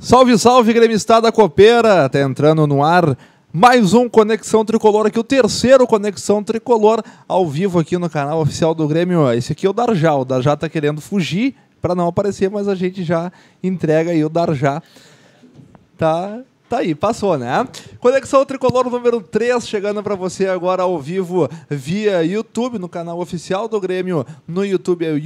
Salve, salve, gremistada copeira! Tá entrando no ar mais um Conexão Tricolor aqui, o terceiro Conexão Tricolor ao vivo aqui no canal oficial do Grêmio. Esse aqui é o Darjá. O Darjá tá querendo fugir para não aparecer, mas a gente já entrega aí o Darjá. Tá aí, passou, né? Conexão Tricolor número 3, chegando para você agora ao vivo via YouTube, no canal oficial do Grêmio, no YouTube, é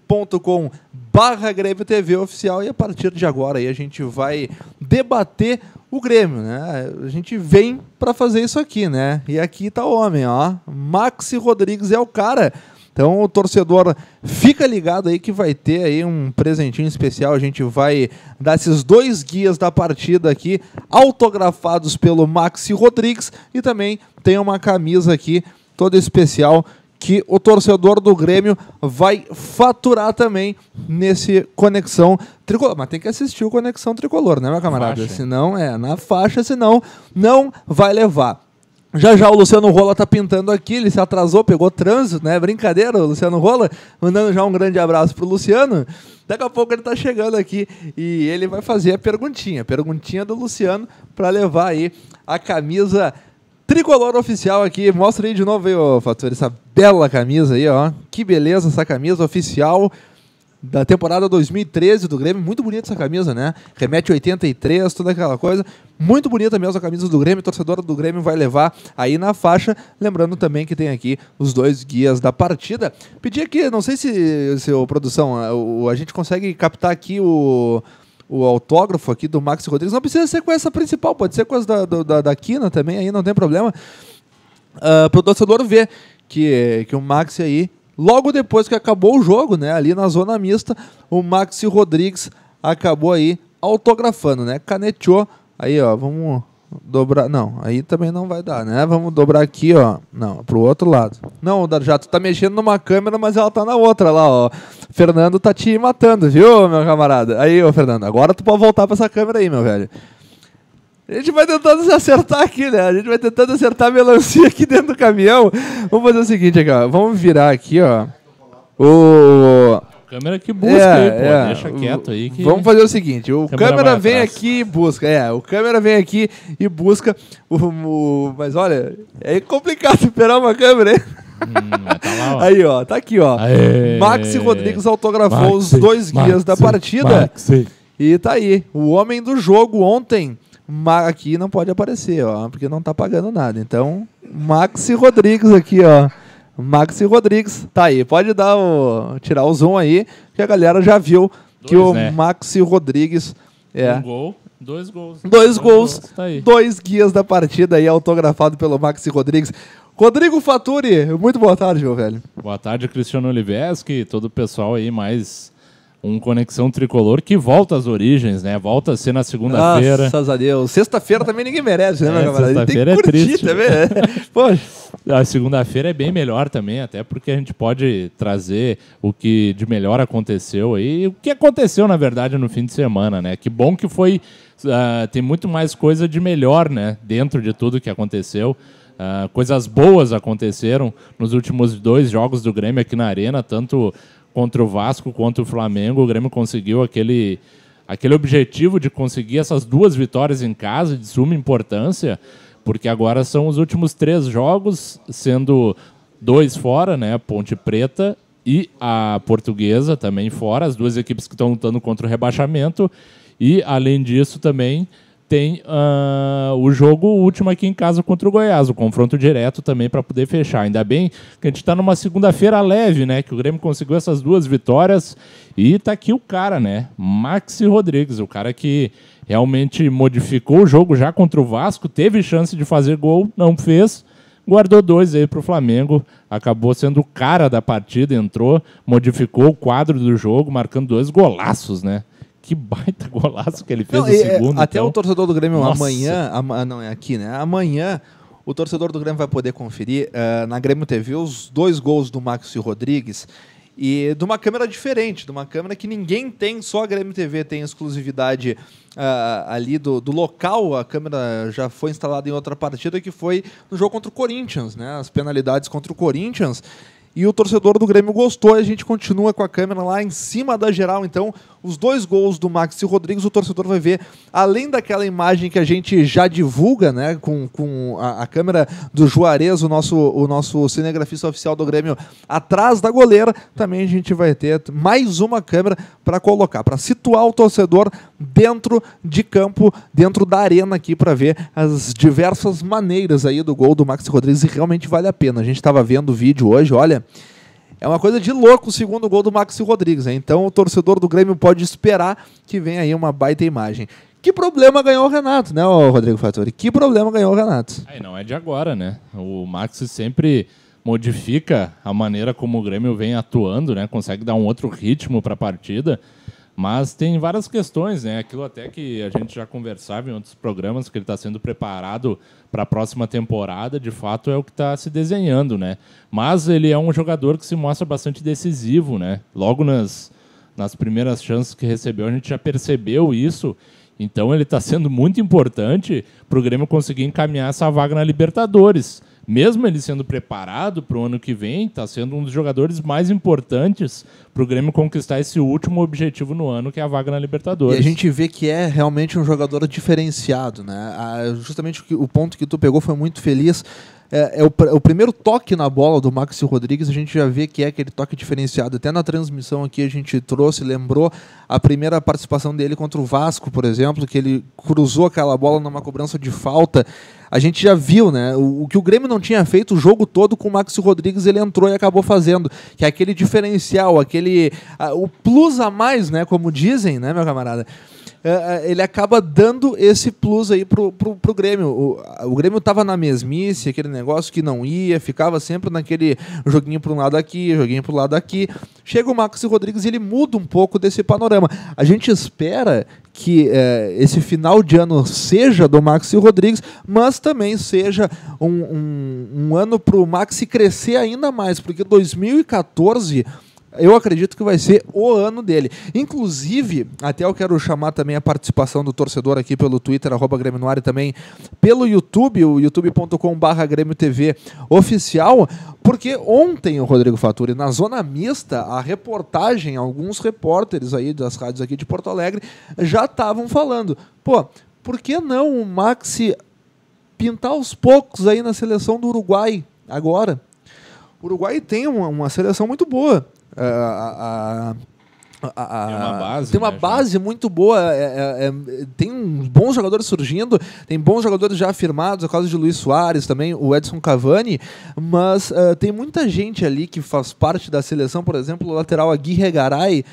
youtube.com/Grêmio TV Oficial, e a partir de agora aí a gente vai debater o Grêmio, né? A gente vem para fazer isso aqui, né? E aqui tá o homem, ó. Maxi Rodrigues é o cara. Então o torcedor fica ligado aí que vai ter aí um presentinho especial. A gente vai dar esses 2 guias da partida aqui, autografados pelo Maxi Rodrigues, e também tem uma camisa aqui toda especial que o torcedor do Grêmio vai faturar também nesse Conexão Tricolor. Mas tem que assistir o Conexão Tricolor, né, meu camarada? Faixa. Senão, na faixa, senão não vai levar. Já o Luciano Rola tá pintando aqui, ele se atrasou, pegou trânsito, né? Brincadeira, o Luciano Rola, mandando já um grande abraço pro Luciano. Daqui a pouco ele tá chegando aqui e ele vai fazer a perguntinha do Luciano para levar aí a camisa tricolor oficial aqui. Mostra aí de novo aí, ô Fator, essa bela camisa aí, ó. Que beleza essa camisa oficial da temporada 2013 do Grêmio. Muito bonita essa camisa, né? Remete 83, toda aquela coisa. Muito bonita mesmo a camisa do Grêmio. O torcedor do Grêmio vai levar aí na faixa. Lembrando também que tem aqui os 2 guias da partida. Pedi aqui, não sei se produção, a gente consegue captar aqui o autógrafo aqui do Maxi Rodrigues. Não precisa ser com essa principal, pode ser com as da Quina também, aí não tem problema. Para o torcedor ver que o Maxi aí, logo depois que acabou o jogo, né, ali na zona mista, o Maxi Rodrigues acabou aí autografando, né, caneteou, aí ó, vamos dobrar, não, aí também não vai dar, né, vamos dobrar aqui, ó, não, pro outro lado. Não, Darjá, tu tá mexendo numa câmera, mas ela tá na outra lá, ó. Fernando tá te matando, viu, meu camarada? Aí, ô Fernando, agora tu pode voltar pra essa câmera aí, meu velho. A gente vai tentando se acertar aqui, né? A gente vai tentando acertar a melancia aqui dentro do caminhão. Vamos fazer o seguinte aqui, ó. Vamos virar aqui, ó. Câmera que busca aí, pô. Deixa quieto aí. Que... Vamos fazer o seguinte. O câmera vem atrás. aqui e busca. O câmera vem aqui e busca. Mas olha, é complicado esperar uma câmera, hein? Tá lá, ó. Aí, ó. Tá aqui, ó. Aê. Maxi Rodrigues autografou Maxi, os 2 guias da partida. Maxi. E tá aí. O homem do jogo ontem. Aqui não pode aparecer, ó, porque não tá pagando nada. Então, Maxi Rodrigues aqui, ó. Maxi Rodrigues, tá aí. Pode tirar o zoom aí, que a galera já viu que o Maxi Rodrigues é. Um gol, 2 gols. 2 gols, tá aí. 2 guias da partida aí, autografado pelo Maxi Rodrigues. Rodrigo Faturi, muito boa tarde, meu velho. Boa tarde, Cristiano Oliveski, todo o pessoal aí, mais um Conexão Tricolor que volta às origens, né? Volta a ser na segunda-feira. Graças a Deus. Sexta-feira também ninguém merece, né, meu camarada? Sexta-feira tem que curtir triste. também, né? Poxa. A segunda-feira é bem melhor também, até porque a gente pode trazer o que de melhor aconteceu aí. O que aconteceu, na verdade, no fim de semana, né? Que bom que foi... tem muito mais coisa de melhor, né? Dentro de tudo que aconteceu. Coisas boas aconteceram nos últimos 2 jogos do Grêmio aqui na Arena, tanto contra o Vasco quanto o Flamengo. O Grêmio conseguiu aquele objetivo de conseguir essas 2 vitórias em casa de suma importância, porque agora são os últimos 3 jogos, sendo 2 fora, né? Ponte Preta e a Portuguesa também fora, as 2 equipes que estão lutando contra o rebaixamento. E, além disso, também tem o jogo último aqui em casa contra o Goiás, o confronto direto também para poder fechar. Ainda bem que a gente está numa segunda-feira leve, né? Que o Grêmio conseguiu essas 2 vitórias e tá aqui o cara, né? Maxi Rodrigues, o cara que realmente modificou o jogo já contra o Vasco, teve chance de fazer gol, não fez, guardou 2 aí pro Flamengo, acabou sendo o cara da partida, entrou, modificou o quadro do jogo, marcando 2 golaços, né? Que baita golaço que ele fez no segundo. Até então. O torcedor do Grêmio Nossa. amanhã, não é aqui, né? Amanhã o torcedor do Grêmio vai poder conferir na Grêmio TV os 2 gols do Maxi Rodrigues e de uma câmera diferente, de uma câmera que ninguém tem, só a Grêmio TV tem exclusividade ali do local. A câmera já foi instalada em outra partida, que foi no jogo contra o Corinthians, né? As penalidades contra o Corinthians. E o torcedor do Grêmio gostou, e a gente continua com a câmera lá em cima da geral. Então, os 2 gols do Maxi Rodrigues, o torcedor vai ver, além daquela imagem que a gente já divulga, né, com a câmera do Juarez, o nosso cinegrafista oficial do Grêmio, atrás da goleira, também a gente vai ter mais uma câmera para colocar, para situar o torcedor dentro de campo, dentro da arena aqui, para ver as diversas maneiras aí do gol do Maxi Rodrigues, e realmente vale a pena. A gente estava vendo o vídeo hoje, olha, é uma coisa de louco o segundo gol do Maxi Rodrigues, né? Então o torcedor do Grêmio pode esperar que venha aí uma baita imagem. Que problema ganhou o Renato, né, Rodrigo Fattori? Que problema ganhou o Renato? Aí não é de agora, né? O Maxi sempre modifica a maneira como o Grêmio vem atuando, né? Consegue dar um outro ritmo para a partida, mas tem várias questões, né? Aquilo até que a gente já conversava em outros programas, que ele está sendo preparado para a próxima temporada, de fato é o que está se desenhando, né? Mas ele é um jogador que se mostra bastante decisivo, né? Logo nas primeiras chances que recebeu, a gente já percebeu isso. Então ele está sendo muito importante para o Grêmio conseguir encaminhar essa vaga na Libertadores. Mesmo ele sendo preparado para o ano que vem, está sendo um dos jogadores mais importantes para o Grêmio conquistar esse último objetivo no ano, que é a vaga na Libertadores. E a gente vê que é realmente um jogador diferenciado, né? Justamente o ponto que tu pegou foi muito feliz. O primeiro toque na bola do Maxi Rodrigues, a gente já vê que é aquele toque diferenciado. Até na transmissão aqui a gente trouxe, lembrou a primeira participação dele contra o Vasco, por exemplo, que ele cruzou aquela bola numa cobrança de falta. A gente já viu, né? O que o Grêmio não tinha feito o jogo todo com o Maxi Rodrigues, ele entrou e acabou fazendo. Que é aquele diferencial, o plus a mais, né? Como dizem, né, meu camarada? Ele acaba dando esse plus aí pro Grêmio. O Grêmio estava na mesmice, aquele negócio que não ia, ficava sempre naquele joguinho para um lado aqui, joguinho para o lado aqui. Chega o Maxi Rodrigues e ele muda um pouco desse panorama. A gente espera que esse final de ano seja do Maxi Rodrigues, mas também seja um ano para o Maxi crescer ainda mais, porque 2014... eu acredito que vai ser o ano dele. Inclusive, até eu quero chamar também a participação do torcedor aqui pelo Twitter, @GrêmioNoar, e também pelo YouTube, o youtube.com/GrêmioTV oficial, porque ontem, o Rodrigo Fattori, na Zona Mista, a reportagem, alguns repórteres aí das rádios aqui de Porto Alegre já estavam falando, por que não o Maxi pintar aos poucos aí na seleção do Uruguai agora? O Uruguai tem uma seleção muito boa. Tem uma base muito boa, tem uns bons jogadores surgindo, tem bons jogadores já afirmados, a causa de Luis Soares também, o Edson Cavani, mas tem muita gente ali que faz parte da seleção, por exemplo, o lateral Aguirre Garay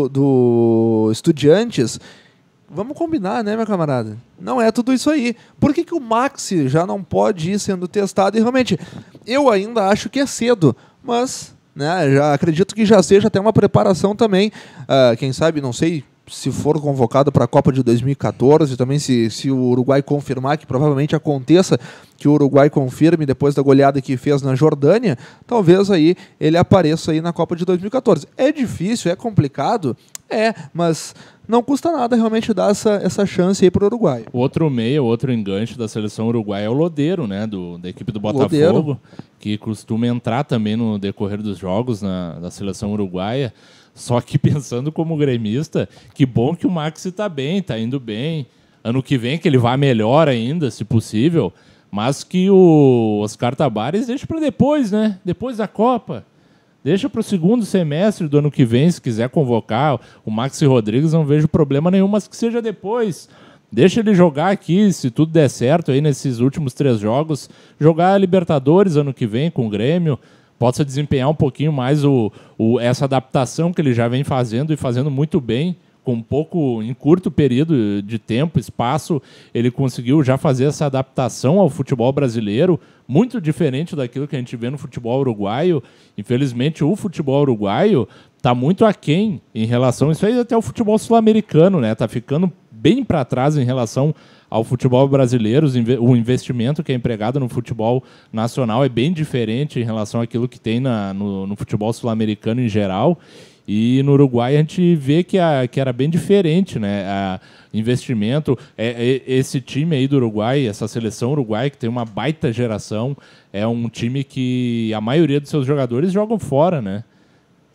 do Estudiantes. Vamos combinar, né, meu camarada? Não é tudo isso aí. Por que o Maxi já não pode ir sendo testado? E realmente, eu ainda acho que é cedo, mas... né, já acredito que já seja até uma preparação também, quem sabe, não sei se for convocado para a Copa de 2014, também se o Uruguai confirmar, que provavelmente aconteça, que o Uruguai confirme depois da goleada que fez na Jordânia, talvez aí ele apareça aí na Copa de 2014. É difícil, é complicado, mas não custa nada realmente dar essa chance aí para o Uruguai. O outro meia, o outro enganche da seleção uruguaia é o Lodeiro, né, da equipe do Botafogo, Lodeiro, que costuma entrar também no decorrer dos jogos da seleção uruguaia. Só que pensando como gremista, que bom que o Maxi está bem, está indo bem. Ano que vem que ele vá melhor ainda, se possível, mas que o Oscar Tabares deixa para depois, né? Depois da Copa. Deixa para o segundo semestre do ano que vem, se quiser convocar o Maxi Rodrigues, não vejo problema nenhum, mas que seja depois. Deixa ele jogar aqui, se tudo der certo aí nesses últimos 3 jogos, jogar a Libertadores ano que vem com o Grêmio, possa desempenhar um pouquinho mais essa adaptação que ele já vem fazendo e fazendo muito bem, em curto período de tempo, espaço, ele conseguiu já fazer essa adaptação ao futebol brasileiro, muito diferente daquilo que a gente vê no futebol uruguaio. Infelizmente, o futebol uruguaio está muito aquém em relação a isso aí, até o futebol sul-americano, né? Está ficando bem para trás em relação ao futebol brasileiro. O investimento que é empregado no futebol nacional é bem diferente em relação àquilo que tem no futebol sul-americano em geral. E no Uruguai a gente vê que era bem diferente, né? Investimento, esse time aí do Uruguai, essa seleção uruguaia que tem uma baita geração, é um time que a maioria dos seus jogadores jogam fora, né?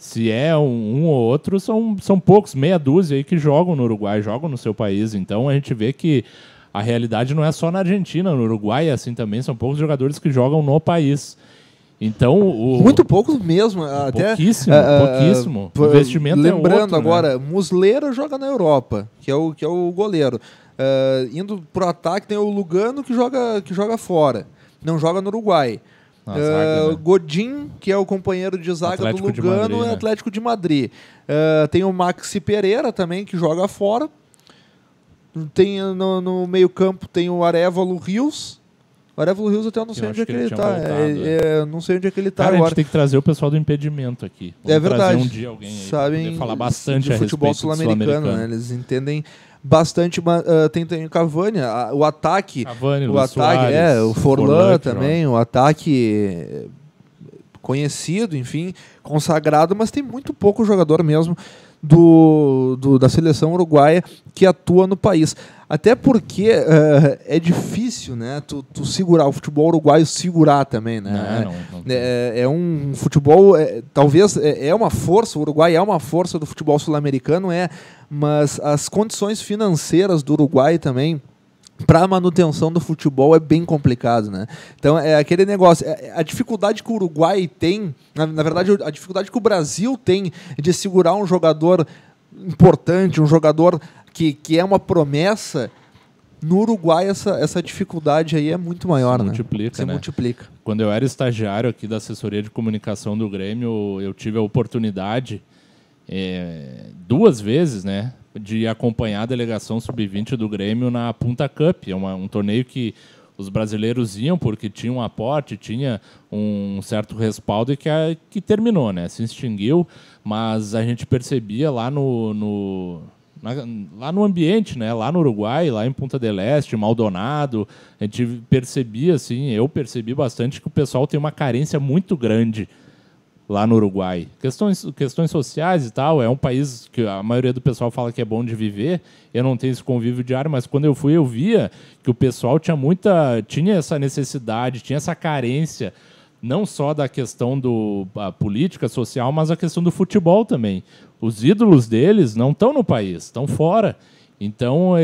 Se é um ou outro, são poucos, meia dúzia aí que jogam no Uruguai, jogam no seu país. Então a gente vê que a realidade não é só na Argentina, no Uruguai é assim também, são poucos jogadores que jogam no país. Então, muito poucos mesmo. Pouquíssimo. O investimento lembrando é outro, agora, né? Muslera joga na Europa, que é o goleiro. Indo pro ataque tem o Lugano que joga fora, não joga no Uruguai. Zaga, né? Godin, que é o companheiro de zaga Atlético do Lugano, de Madrid, é Atlético de Madrid. Tem o Maxi Pereira também, que joga fora. Tem no meio campo tem o Arévalo Rios. O Arévalo Rios até eu não sei onde é que ele está. Não sei onde é que ele está agora. A gente tem que trazer o pessoal do impedimento aqui. É verdade. Trazer um dia alguém aí sabem falar bastante de a futebol respeito sul-americano, né? Eles entendem bastante. Tem o Cavani, o ataque. Cavani, o Luiz ataque Suárez, o Forlan também, o ataque conhecido, enfim, consagrado, mas tem muito pouco jogador mesmo da seleção uruguaia que atua no país. Até porque é difícil, né? Tu segurar o futebol uruguaio, segurar também, né? Não. É um futebol, talvez é uma força, o Uruguai é uma força do futebol sul-americano, mas as condições financeiras do Uruguai também, para a manutenção do futebol, é bem complicado, né? Então, é aquele negócio, a dificuldade que o Uruguai tem, na verdade, a dificuldade que o Brasil tem de segurar um jogador importante, um jogador que é uma promessa, no Uruguai essa dificuldade aí é muito maior, né? Se multiplica. Quando eu era estagiário aqui da assessoria de comunicação do Grêmio, eu tive a oportunidade 2 vezes, né, de acompanhar a delegação sub-20 do Grêmio na Punta Cup. É um torneio que os brasileiros iam porque tinha um aporte, tinha um certo respaldo e que terminou, né? Se extinguiu, mas a gente percebia lá no ambiente, né? Lá no Uruguai, lá em Punta del Este, Maldonado, a gente percebia, assim, eu percebi bastante que o pessoal tem uma carência muito grande lá no Uruguai. Questões sociais e tal, é um país que a maioria do pessoal fala que é bom de viver, eu não tenho esse convívio diário, mas quando eu fui eu via que o pessoal tinha essa necessidade, tinha essa carência, não só da questão da política social, mas a questão do futebol também. Os ídolos deles não estão no país, estão fora. Então,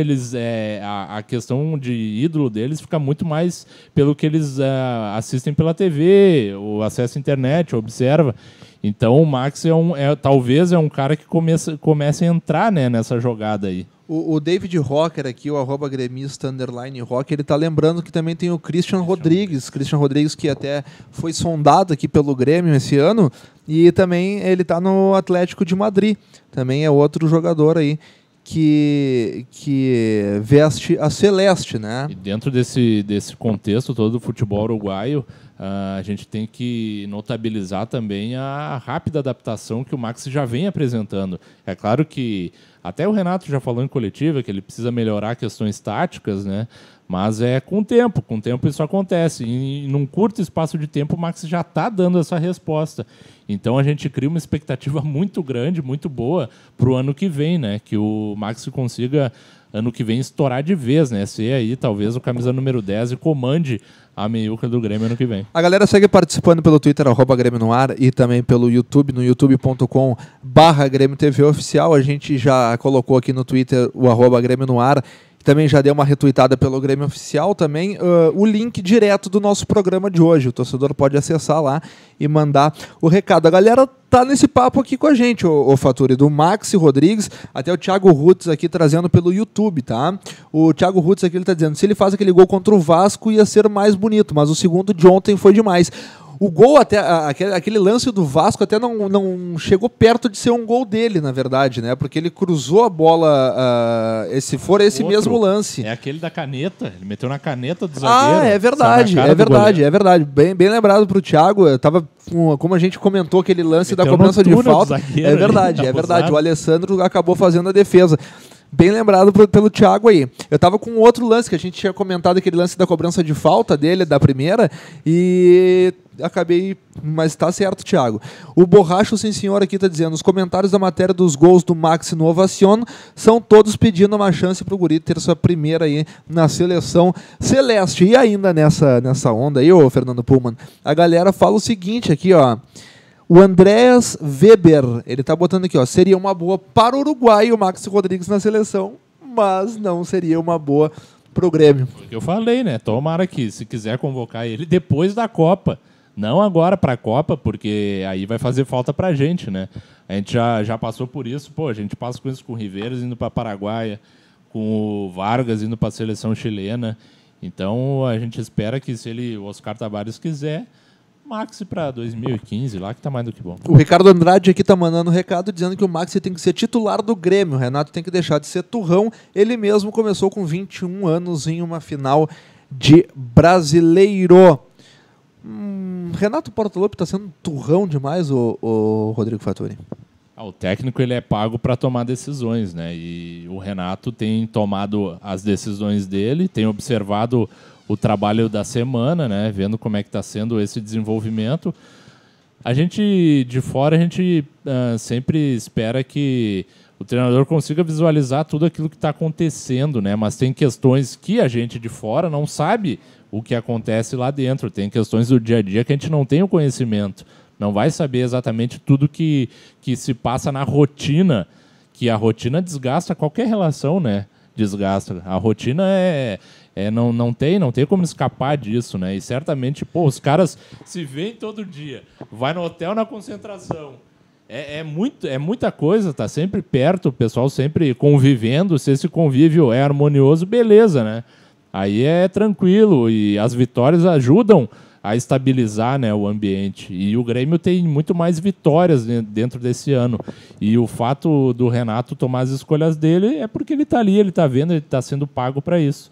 a questão de ídolo deles fica muito mais pelo que eles assistem pela TV, o acesso à internet, observa. Então, o Max talvez é um cara que comece a entrar, né, nessa jogada aí. O David Rocker aqui, o @gremista _rocker, ele está lembrando que também tem o Christian Rodrigues. Christian Rodrigues, que até foi sondado aqui pelo Grêmio esse ano, e também ele está no Atlético de Madrid. Também é outro jogador aí que veste a celeste, né? E dentro desse contexto todo do futebol uruguaio, a gente tem que notabilizar também a rápida adaptação que o Max já vem apresentando. É claro que até o Renato já falou em coletiva que ele precisa melhorar questões táticas, né? Mas com o tempo isso acontece. E num curto espaço de tempo o Max já está dando essa resposta. Então a gente cria uma expectativa muito grande, muito boa para o ano que vem, né? Que o Max consiga, ano que vem, estourar de vez, né? Ser aí talvez o camisa número 10 e comande a meiuca do Grêmio ano que vem. A galera segue participando pelo Twitter, @Grêmio no ar, e também pelo YouTube, no youtube.com/Grêmio TV Oficial. A gente já colocou aqui no Twitter o @Grêmio no ar. Também já deu uma retweetada pelo Grêmio Oficial também, o link direto do nosso programa de hoje. O torcedor pode acessar lá e mandar o recado. A galera tá nesse papo aqui com a gente, o Faturi, do Maxi Rodrigues, até o Thiago Rutz aqui trazendo pelo YouTube, tá? O Thiago Rutz aqui, ele tá dizendo, se ele faz aquele gol contra o Vasco ia ser mais bonito, mas o segundo de ontem foi demais. O gol, até aquele lance do Vasco até não chegou perto de ser um gol dele, na verdade, né? Porque ele cruzou a bola, esse mesmo lance. É aquele da caneta, ele meteu na caneta do zagueiro. É verdade. Bem lembrado pro Thiago, como a gente comentou aquele lance da cobrança de falta. É verdade. O Alessandro acabou fazendo a defesa. Bem lembrado pelo Thiago aí. Eu tava com outro lance que a gente tinha comentado, aquele lance da cobrança de falta dele, da primeira, e acabei... Mas tá certo, Thiago. O Borracho Sim Senhor aqui tá dizendo, os comentários da matéria dos gols do Maxi no Ovacion são todos pedindo uma chance pro guri ter sua primeira aí na seleção celeste. E ainda nessa onda aí, ô Fernando Pullman, a galera fala o seguinte aqui, ó. O Andreas Weber, ele tá botando aqui, ó, seria uma boa para o Uruguai o Maxi Rodrigues na seleção, mas não seria uma boa pro Grêmio. Foi o que eu falei, né? Tomara que, se quiser convocar ele depois da Copa, não agora pra Copa, porque aí vai fazer falta pra gente, né? A gente já passou por isso, pô, a gente passa com isso com o Riveiros indo pra Paraguaia, com o Vargas indo pra seleção chilena, então a gente espera que se o Oscar Tabares quiser, Maxi para 2015, lá que tá mais do que bom. O Ricardo Andrade aqui tá mandando um recado dizendo que o Maxi tem que ser titular do Grêmio. O Renato tem que deixar de ser turrão. Ele mesmo começou com 21 anos em uma final de Brasileiro. Renato Portaluppi tá sendo turrão demais, o Rodrigo Fattori. O técnico ele é pago para tomar decisões, né? E o Renato tem tomado as decisões dele, tem observado o trabalho da semana, né? Vendo como é que está sendo esse desenvolvimento. A gente, de fora, a gente sempre espera que o treinador consiga visualizar tudo aquilo que está acontecendo, né? Mas tem questões que a gente de fora não sabe o que acontece lá dentro. Tem questões do dia a dia que a gente não tem o conhecimento. Não vai saber exatamente tudo que se passa na rotina, que a rotina desgasta qualquer relação, né? Desgasta. A rotina não tem como escapar disso, né? E certamente, pô, os caras se veem todo dia, vai no hotel na concentração. É muita coisa, tá sempre perto, o pessoal sempre convivendo. Se esse convívio é harmonioso, beleza, né? Aí é tranquilo e as vitórias ajudam a estabilizar, né, o ambiente. E o Grêmio tem muito mais vitórias dentro desse ano. E o fato do Renato tomar as escolhas dele é porque ele está ali, ele está vendo, ele está sendo pago para isso.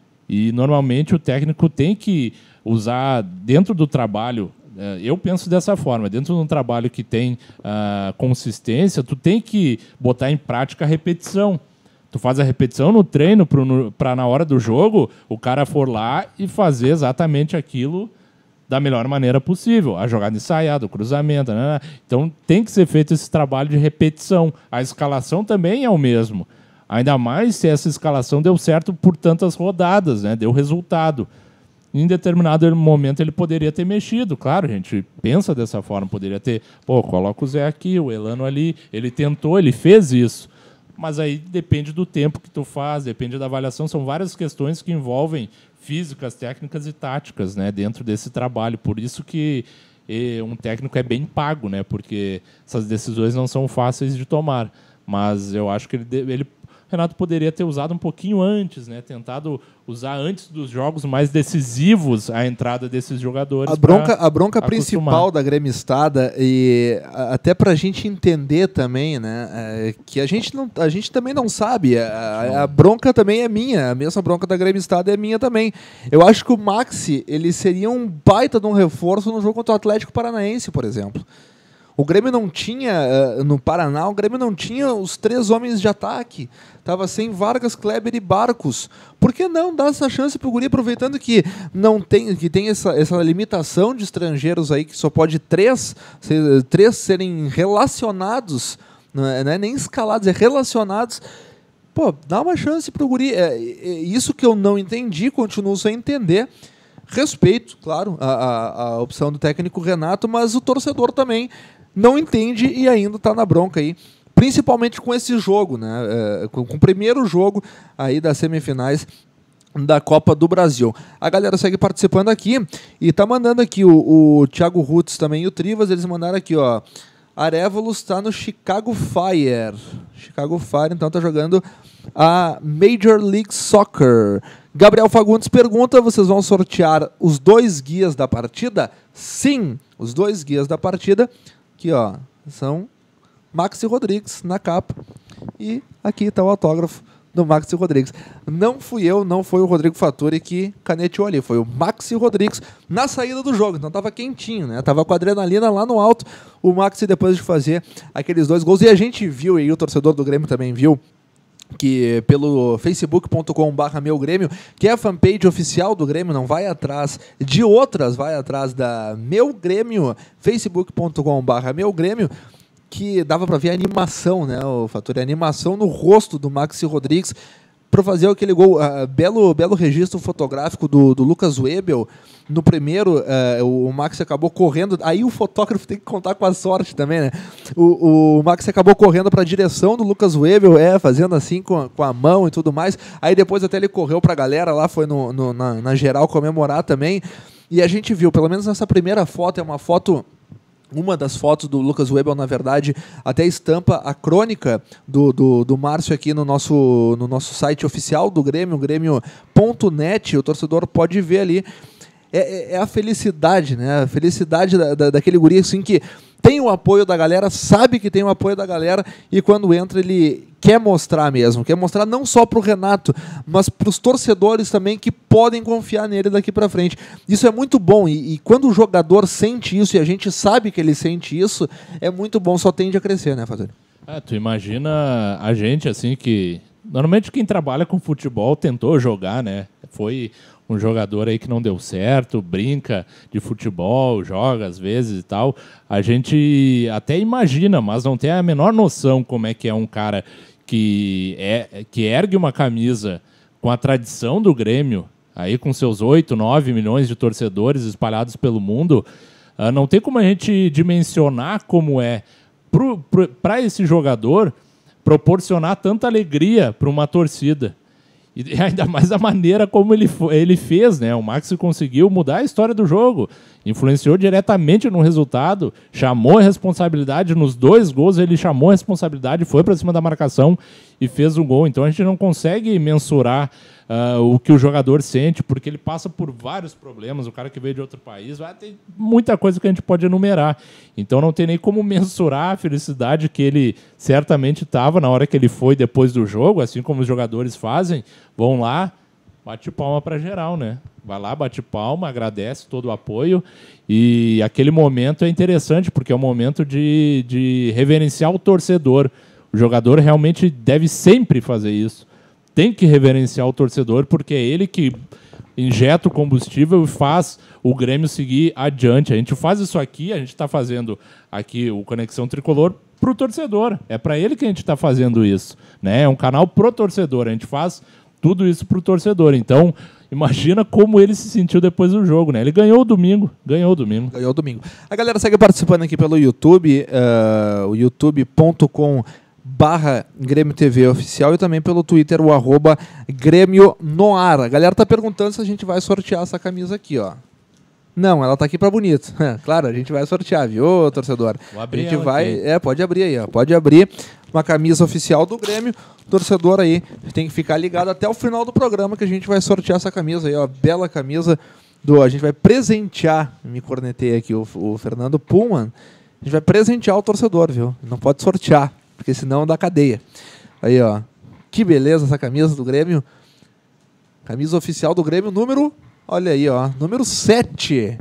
E normalmente o técnico tem que usar dentro do trabalho, eu penso dessa forma, dentro de um trabalho que tem consistência, tu tem que botar em prática a repetição. Tu faz a repetição no treino para na hora do jogo o cara for lá e fazer exatamente aquilo da melhor maneira possível. A jogada ensaiada, o cruzamento, né? Então tem que ser feito esse trabalho de repetição. A escalação também é o mesmo. Ainda mais se essa escalação deu certo por tantas rodadas, né? Deu resultado. Em determinado momento ele poderia ter mexido, claro, a gente pensa dessa forma, poderia ter, coloca o Zé aqui, o Elano ali, ele tentou, ele fez isso. Mas aí depende do tempo que tu faz, depende da avaliação, são várias questões que envolvem físicas, técnicas e táticas, né, dentro desse trabalho. Por isso que um técnico é bem pago, né, porque essas decisões não são fáceis de tomar. Mas eu acho que Renato poderia ter usado um pouquinho antes, né, tentado usar antes dos jogos mais decisivos a entrada desses jogadores. A bronca principal da gremistada, e até para a gente entender também, né, que a gente também não sabe, a bronca também é minha, a mesma bronca da gremistada é minha também. Eu acho que o Maxi ele seria um baita de um reforço no jogo contra o Atlético Paranaense, por exemplo. O Grêmio não tinha, no Paraná, o Grêmio não tinha os 3 homens de ataque. Estava sem Vargas, Kleber e Barcos. Por que não dar essa chance para o Guri, aproveitando que tem essa limitação de estrangeiros aí, que só pode 3 serem relacionados, não é nem escalados, é relacionados. Pô, dá uma chance para o Guri. Isso que eu não entendi, continuo sem entender. Respeito, claro, a opção do técnico Renato, mas o torcedor também não entende e ainda está na bronca aí, principalmente com esse jogo, né? Com o primeiro jogo aí das semifinais da Copa do Brasil. A galera segue participando aqui e tá mandando aqui o Thiago Rutz também e o Trivas, eles mandaram aqui, ó, Arévalos está no Chicago Fire. Chicago Fire, então tá jogando a Major League Soccer. Gabriel Fagundes pergunta, vocês vão sortear os 2 guias da partida? Sim, os 2 guias da partida, aqui ó, são Maxi Rodrigues na capa, e aqui está o autógrafo do Maxi Rodrigues. Não fui eu, não foi o Rodrigo Fattori que caneteou ali, foi o Maxi Rodrigues na saída do jogo, então estava quentinho, né? Tava com a adrenalina lá no alto, o Maxi depois de fazer aqueles 2 gols, e a gente viu, e o torcedor do Grêmio também viu, que pelo facebook.com/meugrêmio, que é a fanpage oficial do Grêmio, não vai atrás de outras, vai atrás da Meu Grêmio, facebook.com/meugrêmio, que dava para ver a animação, né, o fator de animação no rosto do Maxi Rodrigues, para fazer aquele gol. Belo registro fotográfico do Lucas Webel. No primeiro, o Maxi acabou correndo. Aí o fotógrafo tem que contar com a sorte também, né? O Maxi acabou correndo para a direção do Lucas Webel, fazendo assim com a mão e tudo mais. Aí depois até ele correu para a galera lá, foi na geral comemorar também. E a gente viu, pelo menos nessa primeira foto, uma das fotos do Lucas Webel, na verdade, até estampa a crônica do Márcio aqui no nosso site oficial do Grêmio, grêmio.net. O torcedor pode ver ali. É a felicidade, né? A felicidade daquele guri, assim, que tem o apoio da galera, sabe que tem o apoio da galera, e quando entra ele quer mostrar mesmo. Quer mostrar não só para o Renato, mas para os torcedores também que podem confiar nele daqui para frente. Isso é muito bom, e quando o jogador sente isso, e a gente sabe que ele sente isso, é muito bom, só tende a crescer, né, Fazoli? Tu imagina a gente, assim, que... Normalmente quem trabalha com futebol tentou jogar, né? Foi um jogador aí que não deu certo, brinca de futebol, joga às vezes e tal. A gente até imagina, mas não tem a menor noção como é que é um cara que ergue uma camisa com a tradição do Grêmio, aí com seus 8, 9 milhões de torcedores espalhados pelo mundo. Não tem como a gente dimensionar como é para esse jogador proporcionar tanta alegria para uma torcida. E ainda mais a maneira como ele fez, né? O Maxi conseguiu mudar a história do jogo, influenciou diretamente no resultado, chamou a responsabilidade nos 2 gols, ele chamou a responsabilidade, foi para cima da marcação e fez um gol. Então a gente não consegue mensurar o que o jogador sente, porque ele passa por vários problemas. O cara que veio de outro país, tem muita coisa que a gente pode enumerar. Então não tem nem como mensurar a felicidade que ele certamente estava na hora que ele foi depois do jogo, assim como os jogadores fazem. Vão lá, bate palma para geral, né? Vai lá, bate palma, agradece todo o apoio. E aquele momento é interessante, porque é um momento de reverenciar o torcedor. O jogador realmente deve sempre fazer isso. Tem que reverenciar o torcedor, porque é ele que injeta o combustível e faz o Grêmio seguir adiante. A gente faz isso aqui, a gente está fazendo aqui o Conexão Tricolor para o torcedor. É para ele que a gente está fazendo isso, né? É um canal pro torcedor, a gente faz tudo isso para o torcedor. Então, imagina como ele se sentiu depois do jogo, né? Ele ganhou o domingo. A galera segue participando aqui pelo YouTube, o youtube.com/Grêmio TV Oficial, e também pelo Twitter, o @Grêmio Noar. A galera tá perguntando se a gente vai sortear essa camisa aqui, ó. Não, ela tá aqui pra bonito. Claro, a gente vai sortear, viu, torcedor? Vou abrir a gente vai... aqui. Pode abrir aí, ó. Pode abrir uma camisa oficial do Grêmio. Torcedor aí, tem que ficar ligado até o final do programa que a gente vai sortear essa camisa aí, ó. Bela camisa a gente vai presentear, me cornetei aqui, o Fernando Pullman. A gente vai presentear o torcedor, viu? Não pode sortear, porque senão dá cadeia. Aí, ó. Que beleza essa camisa do Grêmio. Camisa oficial do Grêmio, olha aí, ó. Número 7.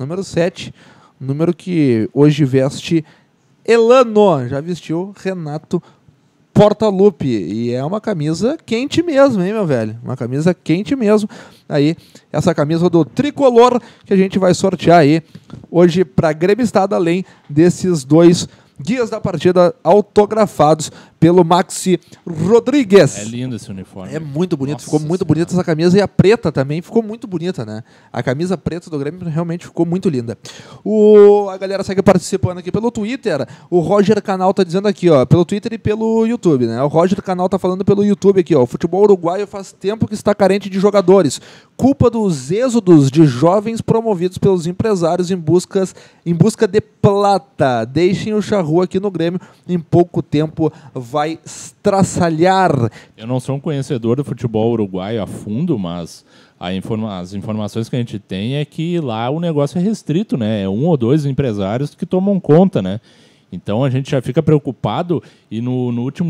Número que hoje veste Elano. Já vestiu Renato Portaluppi. E é uma camisa quente mesmo, hein, meu velho? Uma camisa quente mesmo. Aí, essa camisa do Tricolor que a gente vai sortear aí hoje para Gremistada, além desses 2 guias da partida autografados pelo Maxi Rodrigues. É lindo esse uniforme. É muito bonito, Nossa, ficou muito bonita essa camisa, e a preta também ficou muito bonita, né? A camisa preta do Grêmio realmente ficou muito linda. A galera segue participando aqui pelo Twitter. O Roger Canal tá dizendo aqui, ó, pelo Twitter e pelo YouTube, né? O Roger Canal tá falando pelo YouTube aqui, ó. O futebol uruguaio faz tempo que está carente de jogadores. Culpa dos êxodos de jovens promovidos pelos empresários em busca de plata. Deixem o charrua aqui no Grêmio, em pouco tempo vai estraçalhar. Eu não sou um conhecedor do futebol uruguaio a fundo, mas as informações que a gente tem é que lá o negócio é restrito, né? É 1 ou 2 empresários que tomam conta, né? Então a gente já fica preocupado, e no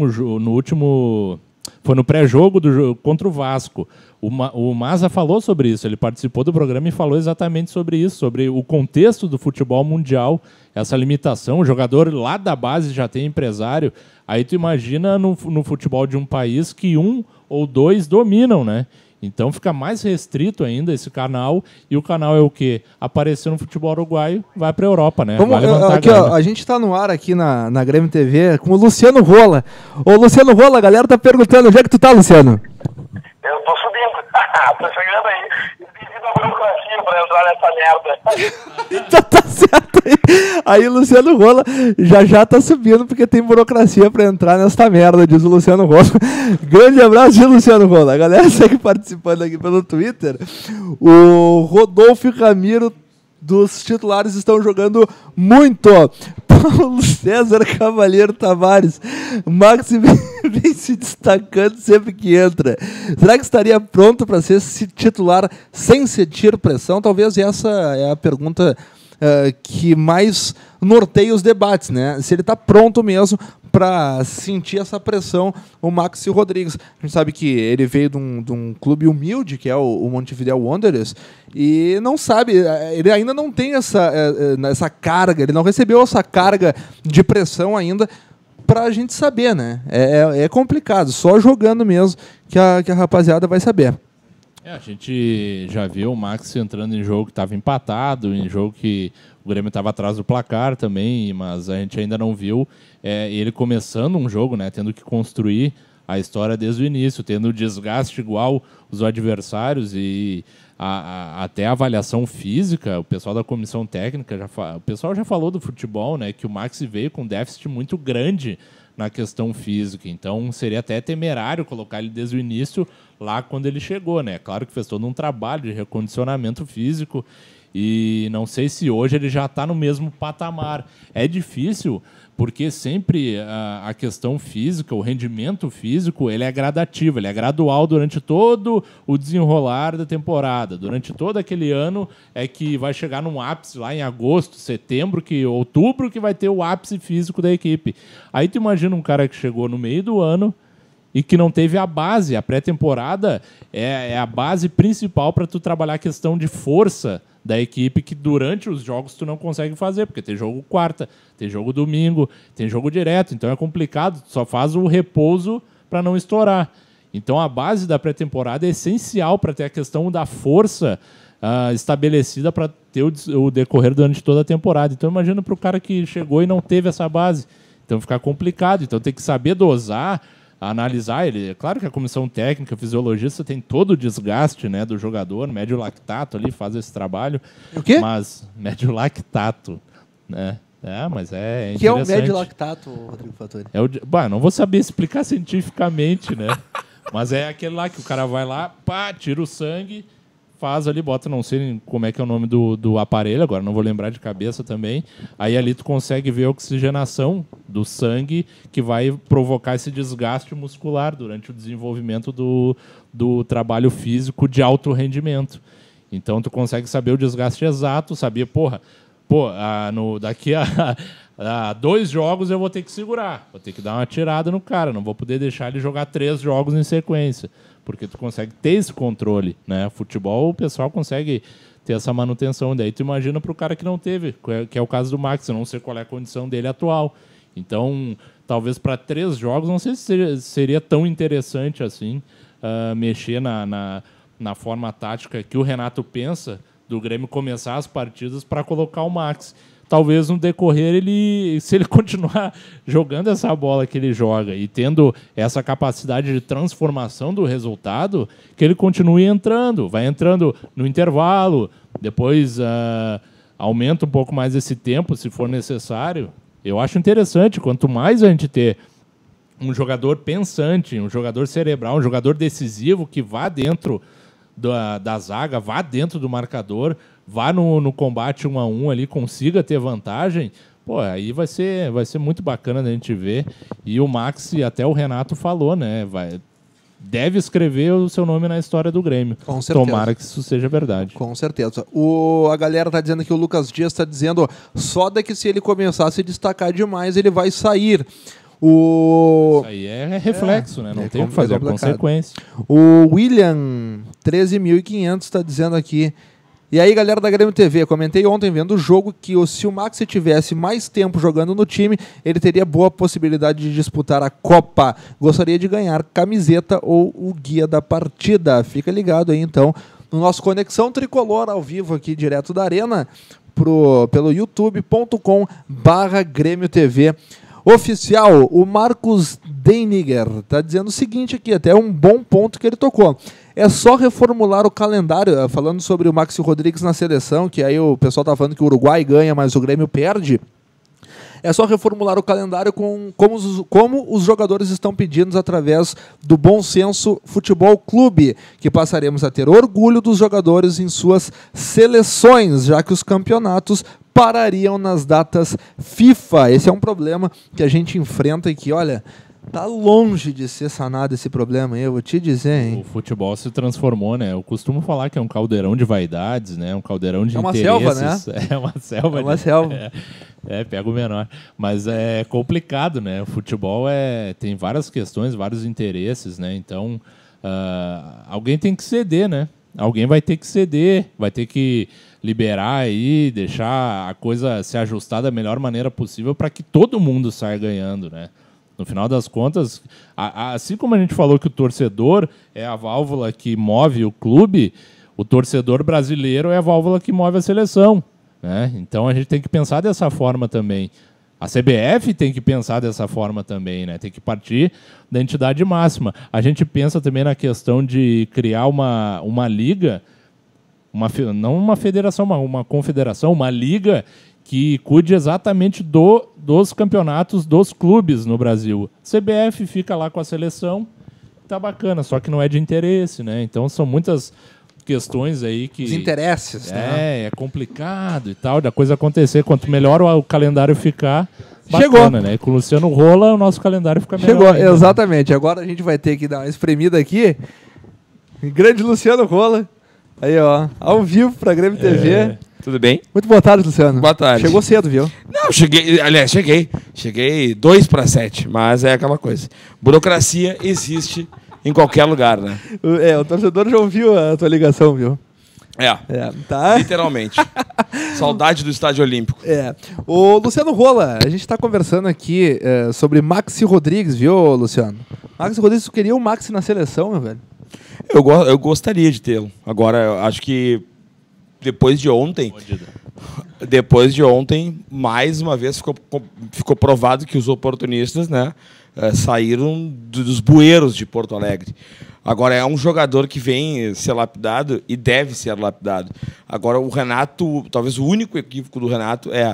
último foi no pré-jogo do jogo contra o Vasco. O Maza falou sobre isso, ele participou do programa e falou exatamente sobre isso, sobre o contexto do futebol mundial, essa limitação. O jogador lá da base já tem empresário. Aí tu imagina no futebol de um país que 1 ou 2 dominam, né? Então fica mais restrito ainda esse canal, e o canal é o quê? Aparecer no futebol uruguaio, vai para a Europa, né? Vamos, aqui, ó, a gente tá no ar aqui na Grêmio TV com o Luciano Rola. Ô, Luciano Rola, a galera tá perguntando, onde é que tu tá, Luciano? Eu tô subindo. Tô chegando aí. Devido à burocracia pra entrar nessa merda. Então tá certo aí. Aí o Luciano Rola já tá subindo porque tem burocracia pra entrar nesta merda, diz o Luciano Rola. Grande abraço de Luciano Rola. A galera segue participando aqui pelo Twitter. O Rodolfo Ramiro dos titulares estão jogando muito. Paulo César Cavalheiro Tavares. Maxi vem se destacando sempre que entra. Será que estaria pronto para ser titular sem sentir pressão? Talvez essa é a pergunta que mais norteia os debates, né? Se ele está pronto mesmo para sentir essa pressão, o Maxi Rodrigues. A gente sabe que ele veio de um clube humilde, que é o Montevideo Wanderers, e não sabe, ele ainda não tem essa carga, ele não recebeu essa carga de pressão ainda para a gente saber, né? É complicado, só jogando mesmo que a rapaziada vai saber. A gente já viu o Maxi entrando em jogo que estava empatado, em jogo que o Grêmio estava atrás do placar também, mas a gente ainda não viu ele começando um jogo, né, tendo que construir a história desde o início, tendo desgaste igual os adversários e até a avaliação física. O pessoal da comissão técnica, o pessoal já falou do futebol, né, que o Maxi veio com um déficit muito grande na questão física, então seria até temerário colocar ele desde o início lá quando ele chegou, né? Claro que fez todo um trabalho de recondicionamento físico e não sei se hoje ele já está no mesmo patamar. É difícil porque sempre a questão física, o rendimento físico, ele é gradativo, ele é gradual durante todo o desenrolar da temporada. Durante todo aquele ano é que vai chegar num ápice lá em agosto, setembro, outubro, que vai ter o ápice físico da equipe. Aí tu imagina um cara que chegou no meio do ano e que não teve a base. A pré-temporada é a base principal para tu trabalhar a questão de força da equipe, que durante os jogos tu não consegue fazer, porque tem jogo quarta, tem jogo domingo, tem jogo direto, então é complicado, tu só faz o repouso para não estourar. Então a base da pré-temporada é essencial para ter a questão da força estabelecida para ter o decorrer durante toda a temporada. Então imagina para o cara que chegou e não teve essa base, então fica complicado, então tem que saber dosar, analisar ele. É claro que a comissão técnica, fisiologista, tem todo o desgaste, né, do jogador, médio lactato ali, faz esse trabalho. O quê? Mas médio lactato, né? Mas é interessante. O que é o médio lactato, Rodrigo Fattori? Não vou saber explicar cientificamente, né? Mas é aquele lá que o cara vai lá, pá, tira o sangue, faz ali, bota, não sei como é que é o nome do aparelho, agora não vou lembrar de cabeça também. Aí ali tu consegue ver a oxigenação do sangue, que vai provocar esse desgaste muscular durante o desenvolvimento do trabalho físico de alto rendimento. Então tu consegue saber o desgaste exato, saber, daqui a 2 jogos eu vou ter que segurar, vou ter que dar uma tirada no cara, não vou poder deixar ele jogar 3 jogos em sequência, porque tu consegue ter esse controle, né? Futebol, o pessoal consegue ter essa manutenção. Daí tu imagina para o cara que não teve, que é o caso do Max, eu não sei qual é a condição dele atual. Então, talvez para 3 jogos, não sei se seria tão interessante assim mexer na forma tática que o Renato pensa do Grêmio começar as partidas para colocar o Max. Talvez no decorrer, se ele continuar jogando essa bola que ele joga e tendo essa capacidade de transformação do resultado, que ele continue entrando. Vai entrando no intervalo, depois aumenta um pouco mais esse tempo, se for necessário. Eu acho interessante, quanto mais a gente ter um jogador pensante, um jogador cerebral, um jogador decisivo que vá dentro da zaga, vá dentro do marcador, vá no combate 1 a 1 ali, consiga ter vantagem, aí vai ser muito bacana a gente ver. E o Max, até o Renato falou, né, deve escrever o seu nome na história do Grêmio. Com certeza. Tomara que isso seja verdade. Com certeza. A galera está dizendo que o Lucas Dias está dizendo só que se ele começar a se destacar demais, ele vai sair. Isso aí é reflexo, né? Não tem o que fazer, é consequência. O William 13.500 está dizendo aqui E aí, galera da Grêmio TV, comentei ontem vendo o jogo que se o Maxi tivesse mais tempo jogando no time, ele teria boa possibilidade de disputar a Copa. Gostaria de ganhar camiseta ou o guia da partida. Fica ligado aí, então, no nosso Conexão Tricolor, ao vivo aqui, direto da Arena, pelo youtube.com/Grêmio TV. Oficial, o Marcos Deiniger está dizendo o seguinte aqui, até um bom ponto que ele tocou. É só reformular o calendário, falando sobre o Maxi Rodrigues na seleção, que aí o pessoal está falando que o Uruguai ganha, mas o Grêmio perde. É só reformular o calendário como os jogadores estão pedindo através do Bom Senso Futebol Clube, que passaremos a ter orgulho dos jogadores em suas seleções, já que os campeonatos parariam nas datas FIFA. Esse é um problema que a gente enfrenta e que, olha, tá longe de ser sanado esse problema aí, eu vou te dizer, hein? O futebol se transformou, né? Eu costumo falar que é um caldeirão de vaidades, né? Um caldeirão de interesses. É uma selva, né? É uma selva. É uma selva. Pega o menor. Mas é complicado, né? O futebol tem várias questões, vários interesses, né? Então, alguém tem que ceder, né? Alguém vai ter que ceder, vai ter que liberar aí, deixar a coisa se ajustar da melhor maneira possível para que todo mundo saia ganhando, né? No final das contas, assim como a gente falou que o torcedor é a válvula que move o clube, o torcedor brasileiro é a válvula que move a seleção, né? Então a gente tem que pensar dessa forma também. A CBF tem que pensar dessa forma também, né? Tem que partir da entidade máxima. A gente pensa também na questão de criar uma liga, não uma federação, uma confederação, uma liga que cuide exatamente dos campeonatos dos clubes no Brasil. CBF fica lá com a seleção, tá bacana, só que não é de interesse, né? Então são muitas questões aí que... Os interesses, né? É complicado e tal, da coisa acontecer. Quanto melhor o calendário ficar, bacana, Chegou. Né? E com o Luciano Rola, o nosso calendário fica melhor. Chegou, ainda, exatamente. Né? Agora a gente vai ter que dar uma espremida aqui. Grande Luciano Rola. Aí, ó, ao vivo pra Grêmio TV. Tudo bem? Muito boa tarde, Luciano. Boa tarde. Chegou cedo, viu? Não, cheguei 2/7, mas é aquela coisa. Burocracia existe em qualquer lugar, né? O torcedor já ouviu a tua ligação, viu? Tá. Literalmente. Saudade do Estádio Olímpico. O Luciano Rola, a gente tá conversando aqui sobre Maxi Rodrigues, viu, Luciano? Maxi Rodrigues, tu queria o Maxi na seleção, meu velho? Eu gostaria de tê-lo. Agora, eu acho que depois de ontem, mais uma vez ficou provado que os oportunistas, né, saíram dos bueiros de Porto Alegre. Agora, é um jogador que vem ser lapidado e deve ser lapidado. Agora, o Renato, talvez o único equívoco do Renato é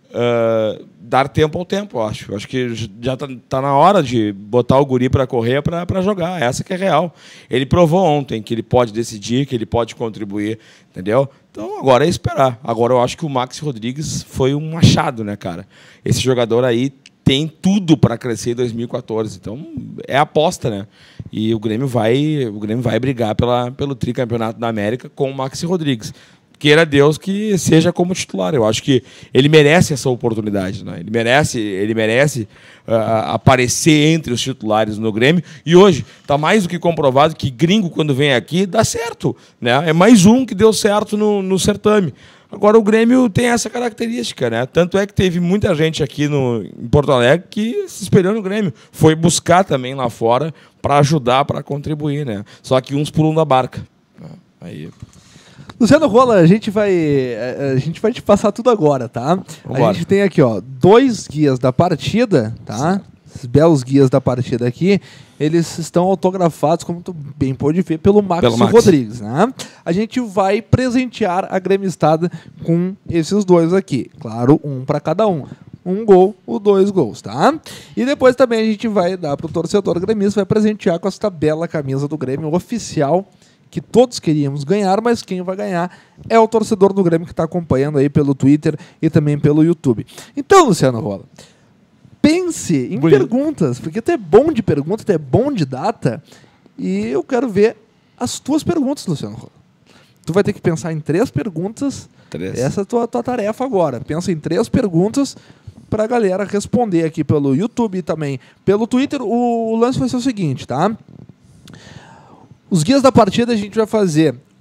dar tempo ao tempo, eu acho. Eu acho que já tá na hora de botar o guri para correr, para jogar. Essa que é real. Ele provou ontem que ele pode decidir, que ele pode contribuir, entendeu? Então, agora é esperar. Agora, eu acho que o Maxi Rodrigues foi um achado, né, cara? Esse jogador aí tem tudo para crescer em 2014. Então, é aposta, né? E o Grêmio vai brigar pelo tricampeonato da América com o Maxi Rodrigues. Queira Deus que seja como titular. Eu acho que ele merece essa oportunidade, né? Ele merece aparecer entre os titulares no Grêmio. E hoje está mais do que comprovado que gringo, quando vem aqui, dá certo, né? É mais um que deu certo no certame. Agora, o Grêmio tem essa característica, né? Tanto é que teve muita gente aqui em Porto Alegre que se espelhou no Grêmio. Foi buscar também lá fora para ajudar, para contribuir, né? Só que uns pulam da barca. Aí... Luciano Rola, a gente vai te passar tudo agora, tá? Vambora. A gente tem aqui, ó, 2 guias da partida, tá? Esses belos guias da partida aqui, eles estão autografados, como tu bem pode ver, pelo Maxi Rodrigues, né? A gente vai presentear a gremistada com esses 2 aqui. Claro, um para cada um. 1 gol ou 2 gols, tá? E depois também a gente vai dar pro torcedor gremista, vai presentear com esta bela camisa do Grêmio oficial, que todos queríamos ganhar, mas quem vai ganhar é o torcedor do Grêmio que está acompanhando aí pelo Twitter e também pelo YouTube. Então, Luciano Rola, pense em perguntas, porque tu é bom de pergunta, tu é bom de data, e eu quero ver as tuas perguntas, Luciano Rola. Tu vai ter que pensar em 3 perguntas. 3. Essa é a tua tarefa agora. Pensa em 3 perguntas para a galera responder aqui pelo YouTube e também pelo Twitter. O lance vai ser o seguinte, tá? Os guias da partida a gente vai fazer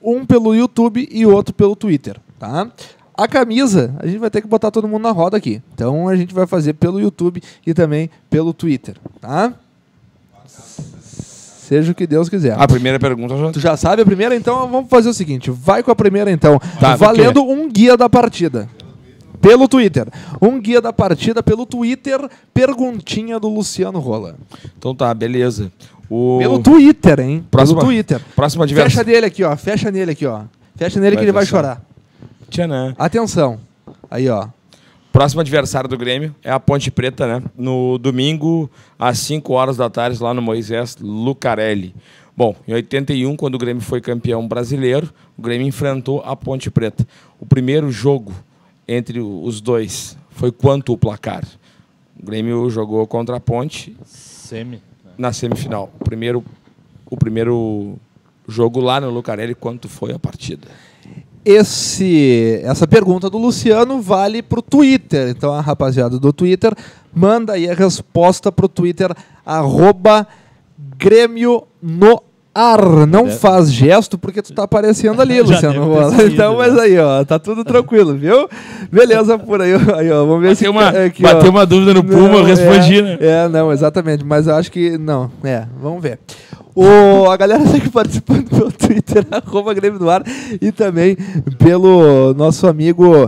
um pelo YouTube e outro pelo Twitter, tá? A camisa, a gente vai ter que botar todo mundo na roda aqui. Então a gente vai fazer pelo YouTube e também pelo Twitter, tá? Seja o que Deus quiser. A primeira pergunta já... Tu já sabe a primeira? Então vamos fazer o seguinte. Vai com a primeira então. Tá, valendo um guia da partida. Pelo Twitter. Um guia da partida pelo Twitter. Perguntinha do Luciano Rola. Então tá, beleza. Pelo Twitter, hein? Próxima, pelo Twitter. Próximo adversário. Fecha nele aqui, ó. Fecha nele aqui, ó. Fecha nele que ele vai chorar. Tchanã. Atenção. Aí, ó. Próximo adversário do Grêmio é a Ponte Preta, né? No domingo, às 5 horas da tarde, lá no Moisés Lucarelli. Bom, em 81, quando o Grêmio foi campeão brasileiro, o Grêmio enfrentou a Ponte Preta. O primeiro jogo entre os dois foi quanto o placar? O Grêmio jogou contra a Ponte na semifinal. O primeiro jogo lá no Lucarelli, quanto foi a partida? Essa pergunta do Luciano vale pro Twitter. Então a rapaziada do Twitter manda aí a resposta pro Twitter @Grêmio no ar. Não faz gesto porque tu tá aparecendo ali, Luciano. Então, mas aí, ó, tá tudo tranquilo, viu? Beleza, por aí, ó, vamos ver bateu uma dúvida no Puma, eu respondi, né? Não, exatamente, mas eu acho que não, vamos ver. A galera segue participando pelo Twitter, @Grêmio no ar, e também pelo nosso amigo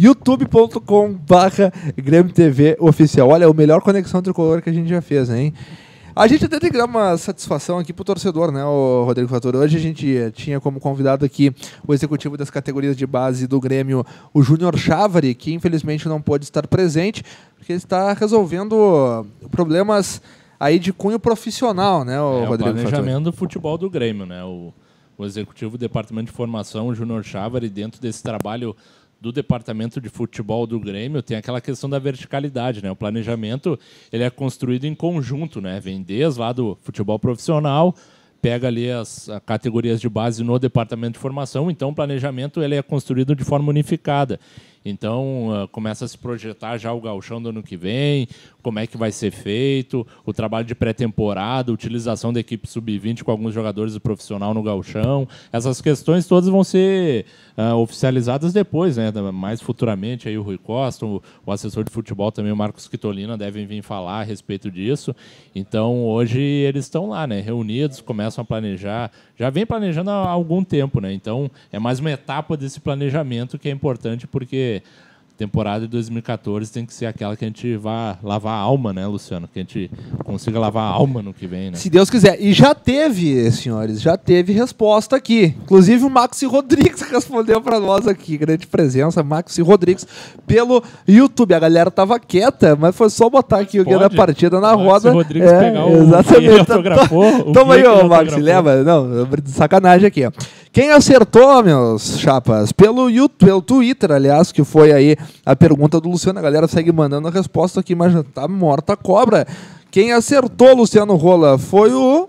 youtube.com/Grêmio TV Oficial. Olha, a melhor conexão tricolor que a gente já fez, hein? A gente até tem que dar uma satisfação aqui pro torcedor, né, o Rodrigo Fator? Hoje a gente tinha como convidado aqui o executivo das categorias de base do Grêmio, o Júnior Chávari, que infelizmente não pôde estar presente, porque ele está resolvendo problemas aí de cunho profissional, né, o Rodrigo Fator? O planejamento do futebol do Grêmio, né? O executivo do departamento de formação, o Júnior Chávari, dentro desse trabalho do departamento de futebol do Grêmio, tem aquela questão da verticalidade, né? O planejamento, ele é construído em conjunto, né? Vem desde lá do futebol profissional, pega ali as categorias de base no departamento de formação, então o planejamento ele é construído de forma unificada. Então, começa a se projetar já o gauchão do ano que vem, como é que vai ser feito, o trabalho de pré-temporada, utilização da equipe sub-20 com alguns jogadores do profissional no gauchão. Essas questões todas vão ser oficializadas depois, né? Mais futuramente. Aí o Rui Costa, o assessor de futebol também, o Marcos Quitolina, devem vir falar a respeito disso. Então, hoje eles estão lá, né? Reunidos, começam a planejar. Já vem planejando há algum tempo, né? Então, é mais uma etapa desse planejamento que é importante, porque temporada de 2014 tem que ser aquela que a gente vá lavar a alma, né, Luciano? Que a gente consiga lavar a alma no que vem, né? Se Deus quiser. E já teve, senhores, resposta aqui. Inclusive o Maxi Rodrigues respondeu para nós aqui. Grande presença, Maxi Rodrigues, pelo YouTube. A galera tava quieta, mas foi só botar aqui o guia da partida na roda. Maxi Rodrigues pegar o exatamente. Ele autografou. Toma aí, ó, Maxi, leva. Não, sacanagem aqui, ó. Quem acertou, meus chapas, pelo YouTube, pelo Twitter, aliás, que foi aí a pergunta do Luciano, a galera segue mandando a resposta aqui, mas já tá morta a cobra. Quem acertou, Luciano Rola, foi o...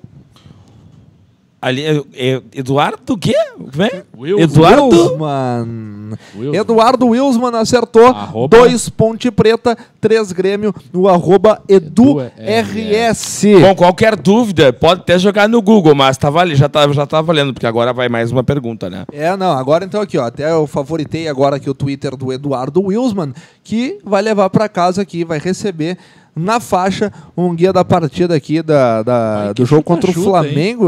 Ali, Eduardo o quê? Eduardo Wilsman acertou. @2 Ponte Preta, 3 Grêmio, no @EduRS. Bom, qualquer dúvida, pode até jogar no Google, mas já tá valendo, porque agora vai mais uma pergunta, né? Agora então aqui, ó, até eu favoritei agora aqui o Twitter do Eduardo Wilsman, que vai levar para casa aqui, vai receber na faixa um guia da partida aqui do jogo contra o Flamengo.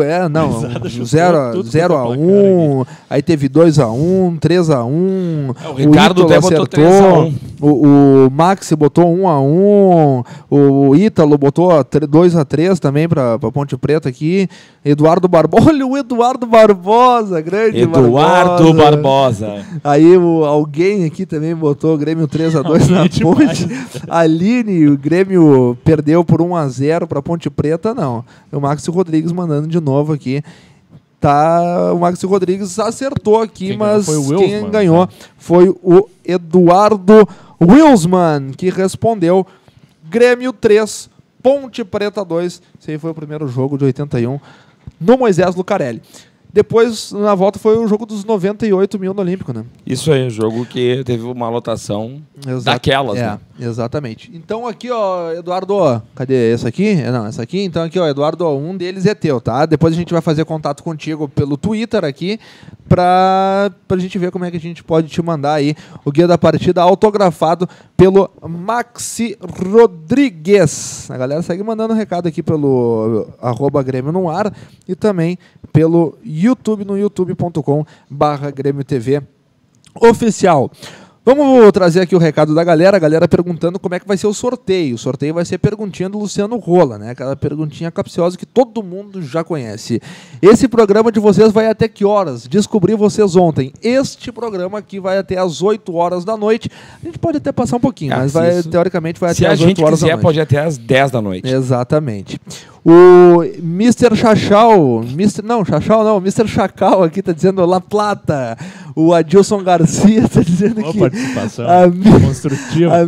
0-1, aí teve 2-1, 3-1. O Ricardo até botou 3-1. O Maxi botou 1-1. O Ítalo botou 2-3 também para Ponte Preta aqui. Eduardo Barbosa. Olha o Eduardo Barbosa, grande Eduardo Barbosa. Aí alguém aqui também botou Grêmio 3-2 na Ponte. Aline, o Grêmio perdeu por 1-0 para Ponte Preta, não. O Maxi Rodrigues mandando de novo aqui. O Maxi Rodrigues acertou aqui, mas quem ganhou foi o Eduardo Wilsman, que respondeu Grêmio 3, Ponte Preta 2. Esse aí foi o primeiro jogo de 81 no Moisés Lucarelli. Depois, na volta, foi o jogo dos 98 mil no Olímpico, né? Isso aí, jogo que teve uma lotação daquelas, né? Exatamente. Então aqui, ó, Eduardo, cadê esse aqui? Não, essa aqui. Então aqui, ó, Eduardo, um deles é teu, tá? Depois a gente vai fazer contato contigo pelo Twitter aqui, pra gente ver como é que a gente pode te mandar aí o guia da partida autografado pelo Maxi Rodrigues. A galera segue mandando recado aqui pelo @Grêmio no ar e também pelo YouTube, no youtube.com/Grêmio TV oficial. Vamos trazer aqui o recado da galera, a galera perguntando como é que vai ser o sorteio. O sorteio vai ser perguntinha do Luciano Rola, né? Aquela perguntinha capciosa que todo mundo já conhece. Esse programa de vocês vai até que horas? Descobri vocês ontem. Este programa aqui vai até às 8 horas da noite. A gente pode até passar um pouquinho, mas teoricamente vai até às 8 horas da noite. Se a gente quiser, pode ir até às 10 da noite. Exatamente. O Mr. Chachal, Mr. Chacal aqui tá dizendo La Plata. O Adilson Garcia tá dizendo Boa que participação construtiva.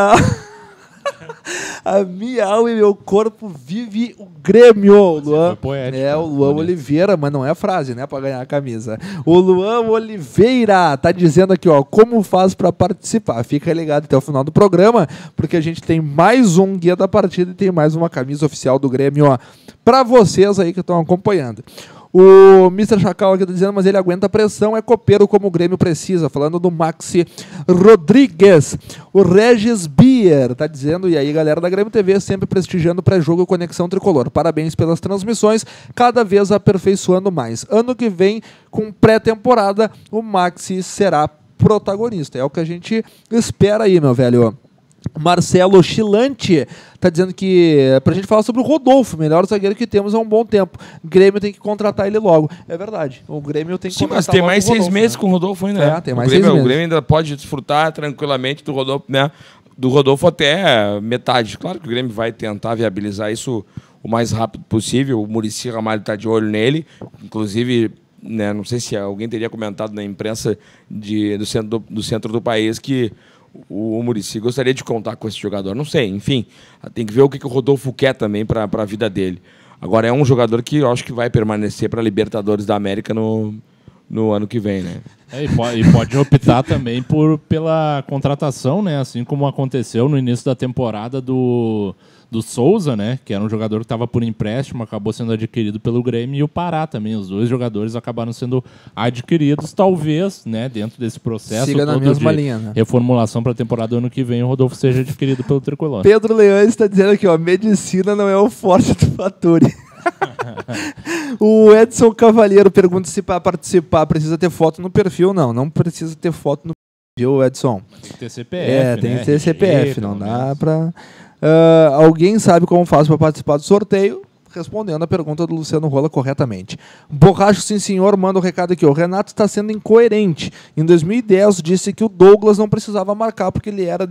A minha alma e meu corpo vive o Grêmio. Luan, foi poético, o Luan bonito. Oliveira, mas não é a frase, né, pra ganhar a camisa. O Luan Oliveira tá dizendo aqui, ó, como faz pra participar. Fica ligado até o final do programa, porque a gente tem mais um guia da partida e tem mais uma camisa oficial do Grêmio, ó, pra vocês aí que estão acompanhando. O Mr. Chacal aqui tá dizendo, mas ele aguenta a pressão, é copeiro como o Grêmio precisa. Falando do Maxi Rodrigues. O Regis Bier tá dizendo, e aí galera da Grêmio TV sempre prestigiando o pré-jogo e Conexão Tricolor. Parabéns pelas transmissões, cada vez aperfeiçoando mais. Ano que vem, com pré-temporada, o Maxi será protagonista. É o que a gente espera aí, meu velho. Marcelo Chilante tá dizendo que pra gente falar sobre o Rodolfo, melhor zagueiro que temos há um bom tempo. O Grêmio tem que contratar ele logo. É verdade. O Grêmio tem que Sim, contratar mas tem logo mais o Rodolfo, 6 meses né? com o Rodolfo ainda. Né? Tem mais 6 meses. O Grêmio ainda pode desfrutar tranquilamente do Rodolfo, né? Do Rodolfo até metade. Claro que o Grêmio vai tentar viabilizar isso o mais rápido possível. O Muricy Ramalho tá de olho nele. Inclusive, né, não sei se alguém teria comentado na imprensa do centro do país que o Muricy gostaria de contar com esse jogador. Não sei, enfim. Tem que ver o que o Rodolfo quer também para a vida dele. Agora, é um jogador que eu acho que vai permanecer para a Libertadores da América no ano que vem, né? E pode optar também pela contratação, né? Assim como aconteceu no início da temporada do Souza, né? Que era um jogador que estava por empréstimo, acabou sendo adquirido pelo Grêmio, e o Pará também. Os dois jogadores acabaram sendo adquiridos, talvez, né? Dentro desse processo Siga na todo mesma de linha, né? reformulação para a temporada do ano que vem, o Rodolfo seja adquirido pelo Tricolor. Pedro Leões está dizendo aqui, ó, medicina não é o forte do Faturi. O Edson Cavalheiro pergunta se para participar precisa ter foto no perfil. Não precisa ter foto no perfil, Edson. Tem que ter CPF, tem né? que ter CPF, pelo não dá menos. pra... alguém sabe como faz para participar do sorteio? Respondendo a pergunta do Luciano Rola corretamente. Borracho, sim senhor, manda um recado aqui. O Renato está sendo incoerente. Em 2010 disse que o Douglas não precisava marcar porque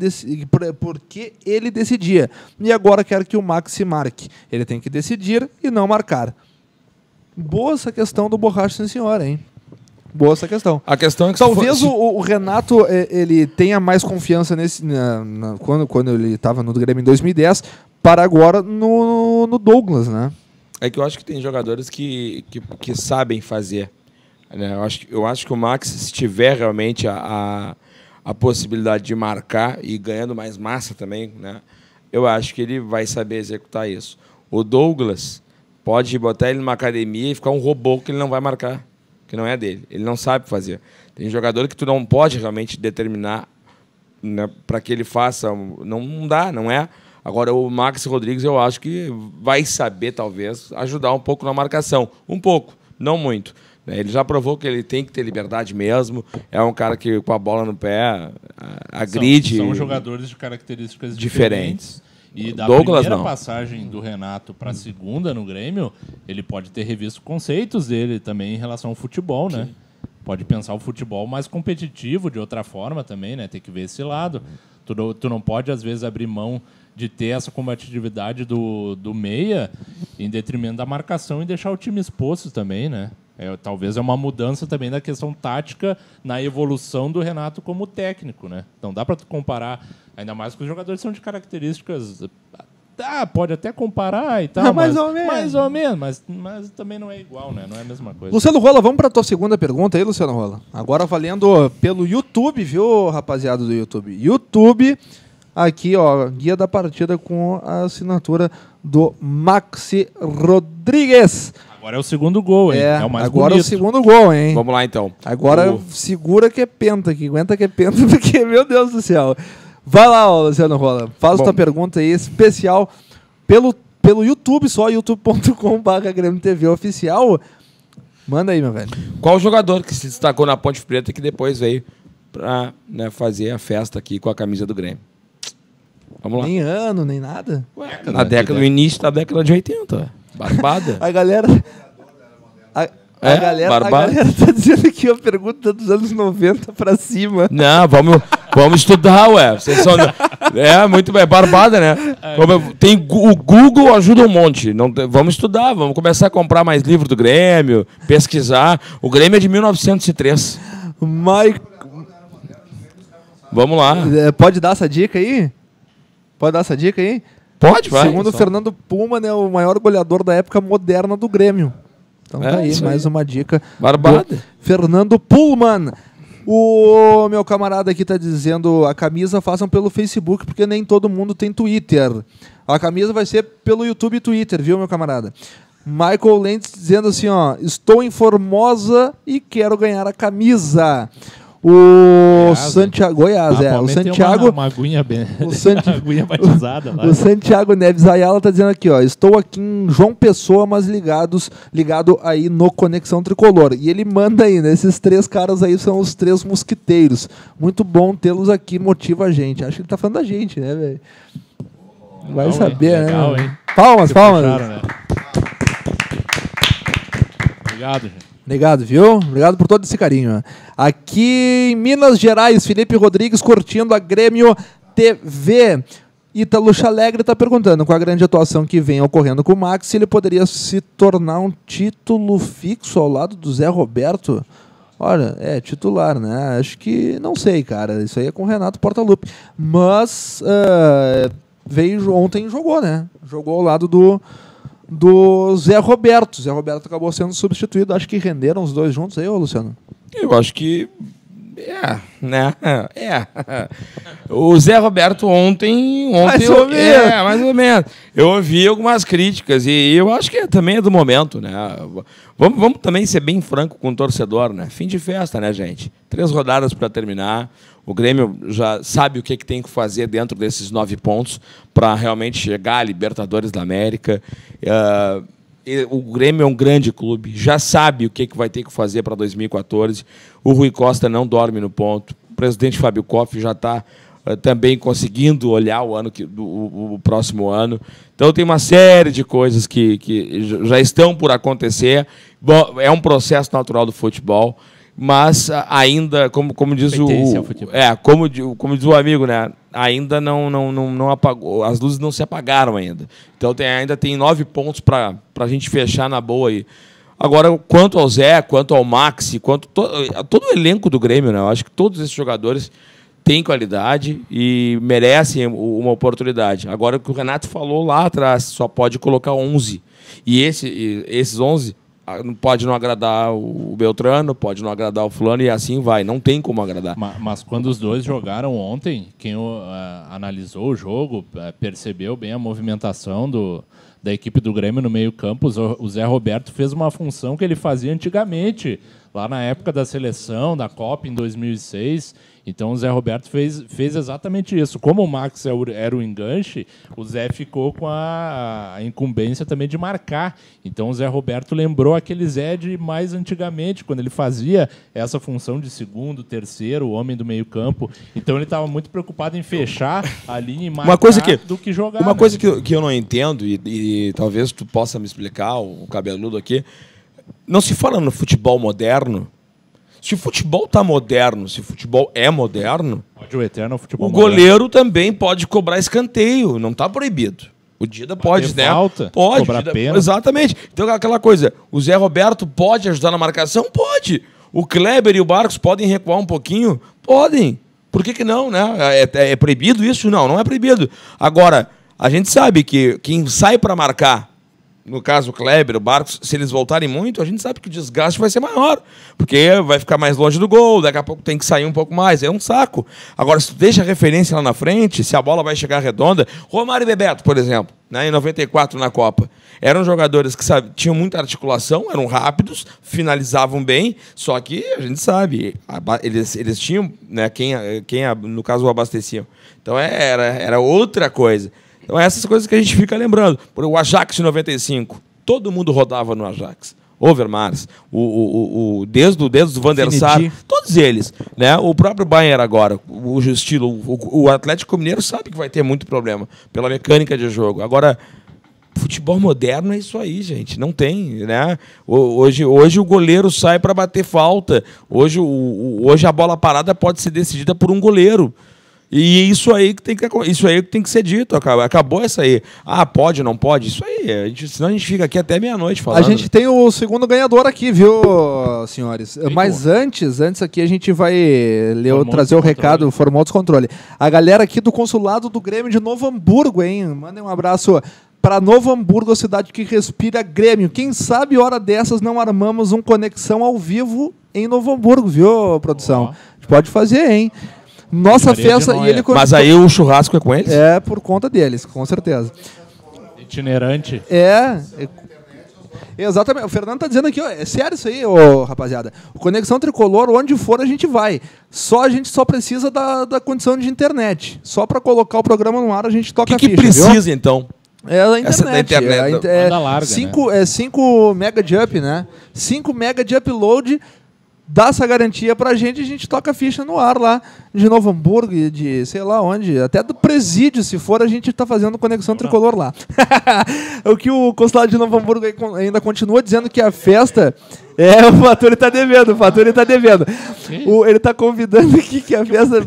ele decidia. E agora quer que o Maxi marque. Ele tem que decidir e não marcar. Boa essa questão do Borracho, sim senhor, hein? Boa essa questão. A questão é que talvez o Renato ele tenha mais confiança nesse quando ele estava no Grêmio em 2010 para agora no Douglas, né? É que eu acho que tem jogadores que sabem fazer. Né? Eu acho que o Max, se tiver realmente a possibilidade de marcar e ganhando mais massa também, né? Eu acho que ele vai saber executar isso. O Douglas pode botar ele numa academia e ficar um robô que ele não vai marcar, que não é dele. Ele não sabe fazer. Tem jogador que tu não pode realmente determinar, né, para que ele faça. Não dá, não é? Agora, o Maxi Rodrigues, eu acho que vai saber, talvez, ajudar um pouco na marcação. Um pouco, não muito. Ele já provou que ele tem que ter liberdade mesmo. É um cara que, com a bola no pé, agride. São jogadores de características diferentes. E da Douglas, primeira não. passagem do Renato para a segunda no Grêmio, ele pode ter revisto conceitos dele também em relação ao futebol, né? Pode pensar o futebol mais competitivo de outra forma também, né? Tem que ver esse lado. Tu não pode, às vezes, abrir mão de ter essa combatividade do meia em detrimento da marcação e deixar o time exposto também, né? Talvez é uma mudança também da questão tática na evolução do Renato como técnico, né? Não dá para comparar, ainda mais que os jogadores são de características... pode até comparar e tal, Mais ou menos, mas também não é igual, né? Não é a mesma coisa. Luciano Rola, vamos para a tua segunda pergunta aí, Luciano Rola. Agora valendo pelo YouTube, viu, rapaziada do YouTube? YouTube, aqui, ó, guia da partida com a assinatura do Maxi Rodrigues. Agora é o segundo gol, hein? É o mais agora bonito. é o segundo gol, hein? Vamos lá, então. Agora segura que é penta, que aguenta que é penta, porque, meu Deus do céu. Vai lá, ó, Luciano Rola. Faz tua pergunta aí, especial, pelo YouTube, só youtube.com/Grêmio TV oficial. Manda aí, meu velho. Qual o jogador que se destacou na Ponte Preta que depois veio pra fazer a festa aqui com a camisa do Grêmio? Vamos lá. Nem ano, nem nada. Ué, no início da década de 80. Barbada. A galera... A galera tá dizendo aqui a pergunta dos anos 90 pra cima. Não, vamos estudar, ué. Vocês são... muito bem, barbada, né? O Google ajuda um monte. Vamos estudar, vamos começar a comprar mais livro do Grêmio, pesquisar. O Grêmio é de 1903. Vamos lá. Pode dar essa dica aí? Pode, vai. Segundo o Fernando Pullman, é o maior goleador da época moderna do Grêmio. Então tá aí, mais uma dica. Barbada. Fernando Pullman. O meu camarada aqui tá dizendo, a camisa façam pelo Facebook, porque nem todo mundo tem Twitter. A camisa vai ser pelo YouTube e Twitter, viu, meu camarada? Michael Lentz dizendo assim, ó, estou em Formosa e quero ganhar a camisa. O Santiago Goiás, o Santiago, uma aguinha bem, o aguinha batizada lá. O Santiago Neves Ayala tá dizendo aqui, ó, estou aqui em João Pessoa, mas ligado aí no Conexão Tricolor. E ele manda aí, né? Esses 3 caras aí são os 3 mosquiteiros. Muito bom tê-los aqui, motiva a gente. Acho que ele tá falando da gente, né, velho? Vai legal, saber, legal, né? Hein? Palmas. Puxaram, né? Obrigado, gente. Obrigado, viu? Obrigado por todo esse carinho. Aqui em Minas Gerais, Felipe Rodrigues curtindo a Grêmio TV. Ítalo Chalegre está perguntando, com a grande atuação que vem ocorrendo com o Max, se ele poderia se tornar um título fixo ao lado do Zé Roberto. Olha, titular, né? Acho que, não sei, cara. Isso aí é com o Renato Portaluppi. Mas veio ontem e jogou, né? Jogou ao lado do Zé Roberto. Zé Roberto acabou sendo substituído. Acho que renderam os dois juntos aí, ô Luciano? Eu acho que... O Zé Roberto ontem mais ou menos. Mais ou menos. Eu ouvi algumas críticas e eu acho que também é do momento, né? Vamos também ser bem franco com o torcedor, né? Fim de festa, né, gente? 3 rodadas para terminar. O Grêmio já sabe o que tem que fazer dentro desses 9 pontos para realmente chegar à Libertadores da América. O Grêmio é um grande clube, já sabe o que vai ter que fazer para 2014. O Rui Costa não dorme no ponto. O presidente Fábio Koff já está também conseguindo olhar o próximo ano. Então tem uma série de coisas que já estão por acontecer. Bom, é um processo natural do futebol. Mas ainda, como diz como diz o amigo, né? Ainda não apagou, as luzes não se apagaram ainda. Então ainda tem 9 pontos para a gente fechar na boa aí. Agora, quanto ao Zé, quanto ao Maxi, todo o elenco do Grêmio, né? Eu acho que todos esses jogadores têm qualidade e merecem uma oportunidade. Agora, o que o Renato falou lá atrás, só pode colocar 11. E esses 11... pode não agradar o Beltrano, pode não agradar o fulano e assim vai. Não tem como agradar. Mas quando os dois jogaram ontem, quem analisou o jogo percebeu bem a movimentação da equipe do Grêmio no meio-campo. O Zé Roberto fez uma função que ele fazia antigamente, lá na época da seleção, da Copa em 2006. Então o Zé Roberto fez exatamente isso. Como o Max era o enganche, o Zé ficou com a incumbência também de marcar. Então o Zé Roberto lembrou aquele Zé de mais antigamente, quando ele fazia essa função de segundo, terceiro, o homem do meio campo. Então ele estava muito preocupado em fechar a linha e marcar do que jogar. Uma coisa que eu não entendo, e talvez tu possa me explicar, o cabeludo aqui, não se fala no futebol moderno. Se o futebol está moderno, se o futebol é moderno, pode o eterno futebol o goleiro também pode cobrar escanteio, não está proibido. O Dida pode, né? Falta, pode, cobrar pena. Exatamente. Então aquela coisa, o Zé Roberto pode ajudar na marcação? Pode. O Kleber e o Barcos podem recuar um pouquinho? Podem. Por que não, né? É proibido isso? Não é proibido. Agora, a gente sabe que quem sai para marcar no caso o Kleber, o Barcos, se eles voltarem muito, a gente sabe que o desgaste vai ser maior, porque vai ficar mais longe do gol, daqui a pouco tem que sair um pouco mais, é um saco. Agora, se tu deixa a referência lá na frente, se a bola vai chegar redonda, Romário e Bebeto, por exemplo, né, em 94 na Copa, eram jogadores que tinham muita articulação, eram rápidos, finalizavam bem, só que a gente sabe, eles tinham, né, quem no caso o abasteciam. Então era outra coisa. Então essas coisas que a gente fica lembrando. Por o Ajax de 95, todo mundo rodava no Ajax. Overmars, desde o Van der Sar, todos eles, né? O próprio Bayern agora, o estilo, o Atlético Mineiro sabe que vai ter muito problema pela mecânica de jogo. Agora, futebol moderno é isso aí, gente. Não tem, né? Hoje o goleiro sai para bater falta. Hoje a bola parada pode ser decidida por um goleiro. E isso aí que tem que ser dito. Acabou essa aí. Ah, pode, não pode? Isso aí. Senão a gente fica aqui até meia-noite falando. A gente tem o segundo ganhador aqui, viu, senhores? Mas antes aqui a gente vai trazer o recado, formou descontrole. A galera aqui do consulado do Grêmio de Novo Hamburgo, hein? Mandem um abraço para Novo Hamburgo, a cidade que respira Grêmio. Quem sabe, hora dessas, não armamos um Conexão ao vivo em Novo Hamburgo, viu, produção? A gente pode fazer, hein? Nossa festa. E ele... Mas aí o churrasco é com eles? É por conta deles, com certeza. Itinerante. Exatamente. O Fernando tá dizendo aqui, ó, é sério isso aí, ô, rapaziada. O Conexão Tricolor, onde for a gente vai. A gente só precisa da condição de internet. Só para colocar o programa no ar a gente toca a ficha. O que precisa, viu? Então? É a internet. Essa da internet. Larga, 5 mega de up, né? 5 mega de upload. Dá essa garantia pra gente, a gente toca a ficha no ar lá de Novo Hamburgo, de sei lá onde, até do presídio, se for, a gente tá fazendo Conexão Tricolor lá. O que o consulado de Novo Hamburgo ainda continua dizendo que a festa... o Faturi tá devendo, ele tá convidando aqui que a festa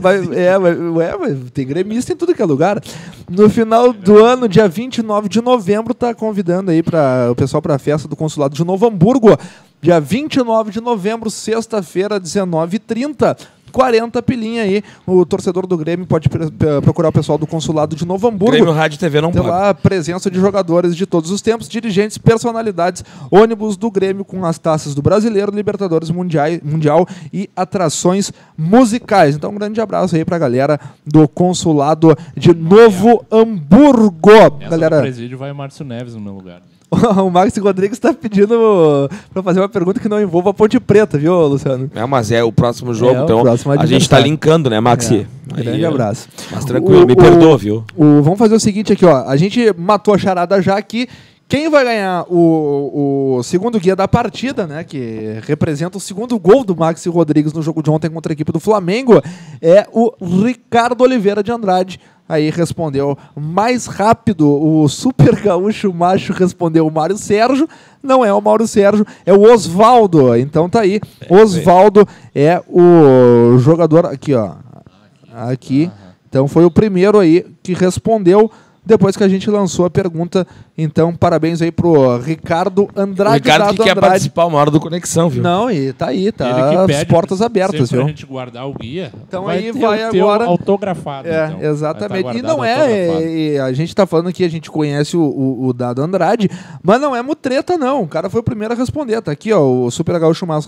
tem gremista em tudo que é lugar. No final do ano, dia 29 de novembro, tá convidando aí o pessoal pra festa do consulado de Novo Hamburgo. Dia 29 de novembro, sexta-feira, 19h30, 40 pilinha aí. O torcedor do Grêmio pode procurar o pessoal do consulado de Novo Hamburgo. Grêmio Rádio TV não paga. Lá a presença de jogadores de todos os tempos, dirigentes, personalidades, ônibus do Grêmio com as taças do Brasileiro, Libertadores Mundial e atrações musicais. Então um grande abraço aí pra galera do consulado de Novo Hamburgo. Galera, no presídio vai o Márcio Neves no meu lugar. O Maxi Rodrigues está pedindo para fazer uma pergunta que não envolva a Ponte Preta, viu, Luciano? Mas é o próximo jogo, então a gente está linkando, né, Maxi? Grande abraço. Mas tranquilo, me perdoa, viu? Vamos fazer o seguinte aqui, ó. A gente matou a charada já aqui. Quem vai ganhar o segundo guia da partida, né, que representa o segundo gol do Maxi Rodrigues no jogo de ontem contra a equipe do Flamengo, é o Ricardo Oliveira de Andrade. Aí respondeu mais rápido, o super gaúcho macho respondeu o Mário Sérgio. Não é o Mauro Sérgio, é o Osvaldo. Então tá aí, Osvaldo é o jogador aqui, ó. Aqui. Então foi o primeiro aí que respondeu depois que a gente lançou a pergunta. Então, parabéns aí pro Ricardo Andrade. O Ricardo que quer participar uma hora do Conexão, viu? Não, e tá aí, tá as portas abertas, viu? Pra gente guardar o guia, então aí vai agora autografado. Então. Exatamente. E não a gente tá falando que a gente conhece o Dado Andrade, mas não é mutreta, não. O cara foi o primeiro a responder. Tá aqui, ó, o Super Gaúcho Macho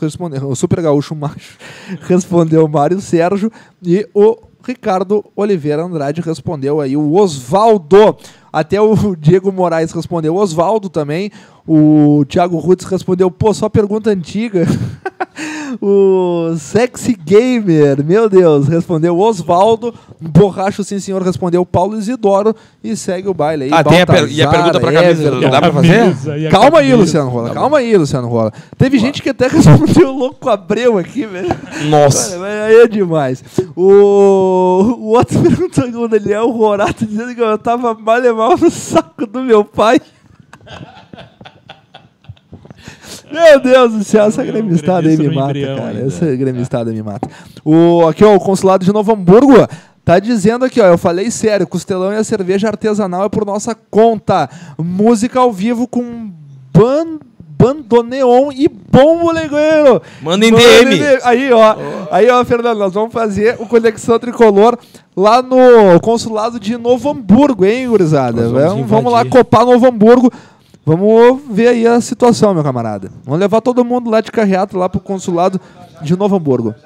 respondeu o Mário Sérgio e o Ricardo Oliveira Andrade respondeu aí o Osvaldo. Até o Diego Moraes respondeu o Osvaldo também. O Thiago Rutz respondeu, só pergunta antiga. O Sexy Gamer, meu Deus, respondeu Osvaldo. Borracho Sim Senhor respondeu Paulo Isidoro. E segue o baile aí. E a pergunta pra camisa, não dá pra fazer? Calma aí, Luciano Rola. Teve gente que até respondeu Louco Abreu aqui, velho. Nossa. Aí é demais. O outro perguntou o Daniel Rorato, dizendo que eu tava mal e mal no saco do meu pai. Meu Deus do céu, essa gremistada aí me mata, cara. Essa gremistada me mata. Aqui, ó, o consulado de Novo Hamburgo tá dizendo aqui, ó, eu falei sério, costelão e a cerveja artesanal é por nossa conta. Música ao vivo com bandoneon e bom legueiro. Manda em DM. Aí, ó, Fernando, nós vamos fazer o Conexão Tricolor lá no consulado de Novo Hamburgo, hein, gurizada? Vamos lá copar Novo Hamburgo. Vamos ver aí a situação, meu camarada. Vamos levar todo mundo lá de carreata lá pro consulado de Novo Hamburgo.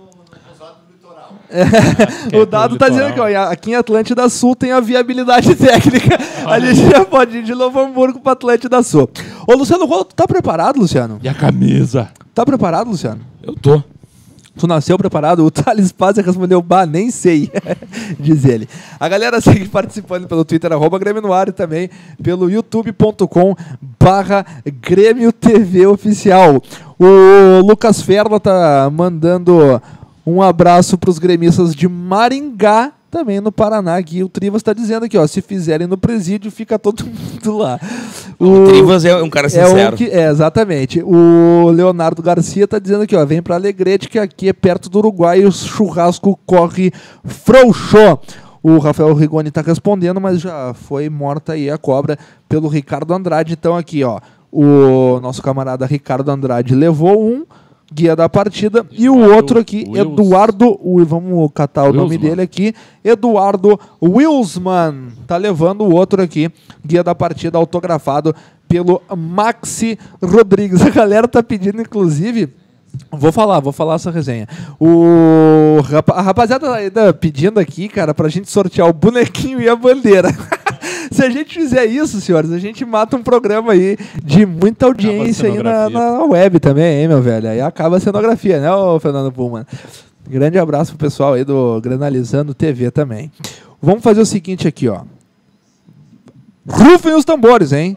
O Dado tá dizendo que ó, aqui em Atlântida Sul tem a viabilidade técnica. A gente já pode ir de Novo Hamburgo pra Atlântida Sul. Ô, Luciano Rola, tu tá preparado, Luciano? E a camisa? Tá preparado, Luciano? Eu tô. Tu nasceu preparado? O Thales Paz respondeu, bah, nem sei, diz ele. A galera segue participando pelo Twitter, @Grêmio no ar, e também pelo youtube.com/Grêmio TV Oficial. O Lucas Ferla tá mandando um abraço para os gremistas de Maringá, também no Paraná. Aqui o Trivas está dizendo aqui, ó, se fizerem no presídio, fica todo mundo lá. O Trivas é um cara sincero. Exatamente. O Leonardo Garcia está dizendo aqui, ó, vem para Alegrete, que aqui é perto do Uruguai e o churrasco corre frouxo. O Rafael Rigoni está respondendo, mas já foi morta aí a cobra pelo Ricardo Andrade. Então aqui, ó, o nosso camarada Ricardo Andrade levou um guia da partida, e o outro aqui, Eduardo, vamos catar o nome dele aqui, Eduardo Wilsman, tá levando o outro aqui, guia da partida autografado pelo Maxi Rodrigues. A galera tá pedindo, inclusive, vou falar essa resenha. A rapaziada tá pedindo aqui, cara, pra gente sortear o bonequinho e a bandeira. Se a gente fizer isso, senhores, a gente mata um programa aí de muita audiência aí na web também, hein, meu velho? Aí acaba a cenografia, né, ô Fernando Pullman? Grande abraço pro pessoal aí do Granalizando TV também. Vamos fazer o seguinte aqui, ó. Rufem os tambores, hein?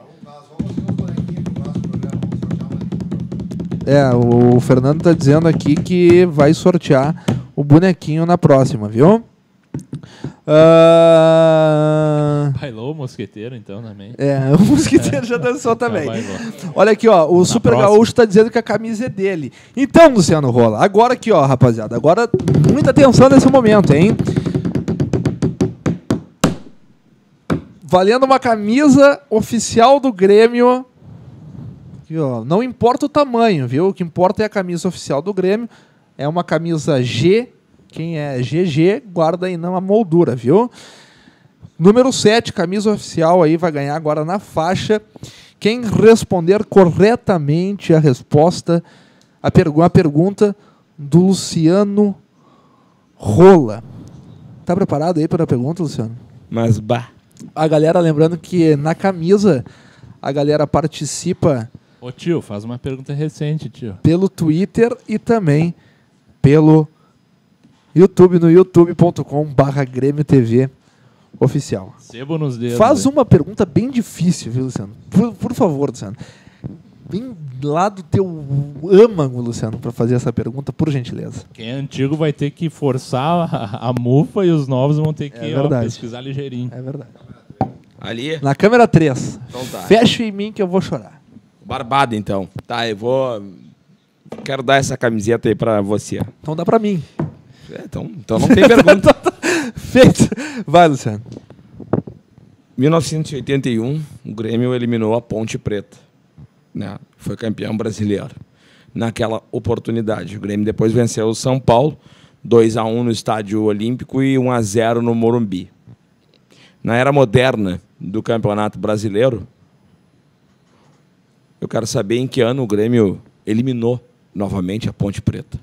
O Fernando tá dizendo aqui que vai sortear o bonequinho na próxima, viu? Bailou o mosqueteiro, então, também. O mosqueteiro já dançou também. Olha aqui, ó, o Super Gaúcho tá dizendo que a camisa é dele. Então, Luciano Rola, agora aqui, ó, rapaziada, agora muita atenção nesse momento, hein? Valendo uma camisa oficial do Grêmio. Aqui, ó, não importa o tamanho, viu? O que importa é a camisa oficial do Grêmio. É uma camisa G. Quem é GG, guarda aí na moldura, viu? Número 7, camisa oficial aí, vai ganhar agora na faixa. Quem responder corretamente a resposta, a pergunta do Luciano Rola. Tá preparado aí para a pergunta, Luciano? Mas, bah. A galera, lembrando que na camisa, a galera participa... Ô tio, faz uma pergunta recente, tio. Pelo Twitter e também pelo YouTube, no youtube.com/Grêmio TV Oficial. Sebo nos dedos. Faz uma pergunta bem difícil, viu, Luciano? Por favor, Luciano. Bem lá do teu âmago, Luciano, para fazer essa pergunta, por gentileza. Quem é antigo vai ter que forçar a mufa e os novos vão ter que pesquisar ligeirinho. É verdade. Ali? Na câmera 3. Então tá. Fecha em mim que eu vou chorar. Barbado, então. Tá, eu vou... Quero dar essa camiseta aí pra você. Então dá pra mim. Então não tem pergunta. Feito. Vai, Luciano. 1981, o Grêmio eliminou a Ponte Preta, né? Foi campeão brasileiro. Naquela oportunidade, o Grêmio depois venceu o São Paulo, 2-1 no Estádio Olímpico e 1-0 no Morumbi. Na era moderna do Campeonato Brasileiro, eu quero saber em que ano o Grêmio eliminou novamente a Ponte Preta.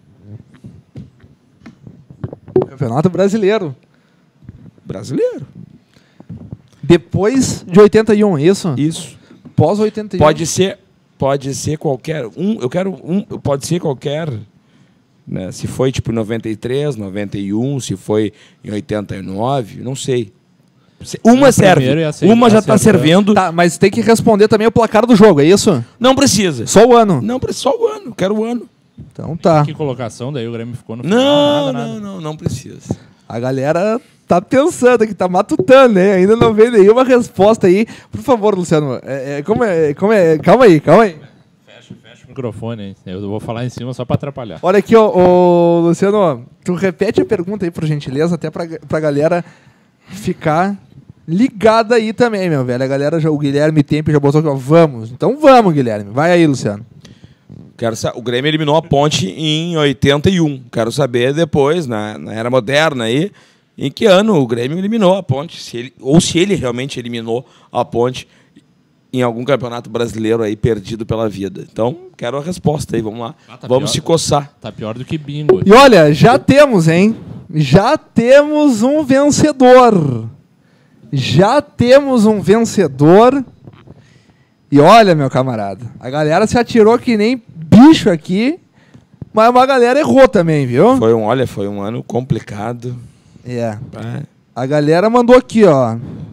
Campeonato Brasileiro. Brasileiro. Depois de 81, isso? Isso. Pós 81. Pode ser qualquer pode ser qualquer, né? Se foi tipo 93, 91, se foi em 89, não sei. Uma serve, uma já está servindo. Tá, mas tem que responder também o placar do jogo, é isso? Não precisa. Só o ano. Não precisa, só o ano, quero o ano. Então tá. Que colocação daí o Grêmio ficou no final? Não precisa. A galera tá pensando aqui, tá matutando, né? Ainda não veio nenhuma resposta aí. Por favor, Luciano, como é? Calma aí. Fecha o microfone aí. Eu vou falar em cima só pra atrapalhar. Olha aqui, ó, Luciano, tu repete a pergunta aí, por gentileza, até pra galera ficar ligada aí também, meu velho. A galera, o Guilherme Tempe já botou aqui, ó, vamos. Então vamos, Guilherme. Vai aí, Luciano. O Grêmio eliminou a Ponte em 81. Quero saber depois, na era moderna aí, em que ano o Grêmio eliminou a Ponte. Se ele realmente eliminou a Ponte em algum campeonato brasileiro aí perdido pela vida. Então, quero a resposta aí, vamos lá. Tá Vamos pior. se coçar. Tá pior do que bingo. E olha, já temos, hein? Já temos um vencedor. Já temos um vencedor. E olha, meu camarada, a galera se atirou que nem bicho aqui, mas uma galera errou também, viu? Foi um ano complicado. É. É. A galera mandou aqui, ó.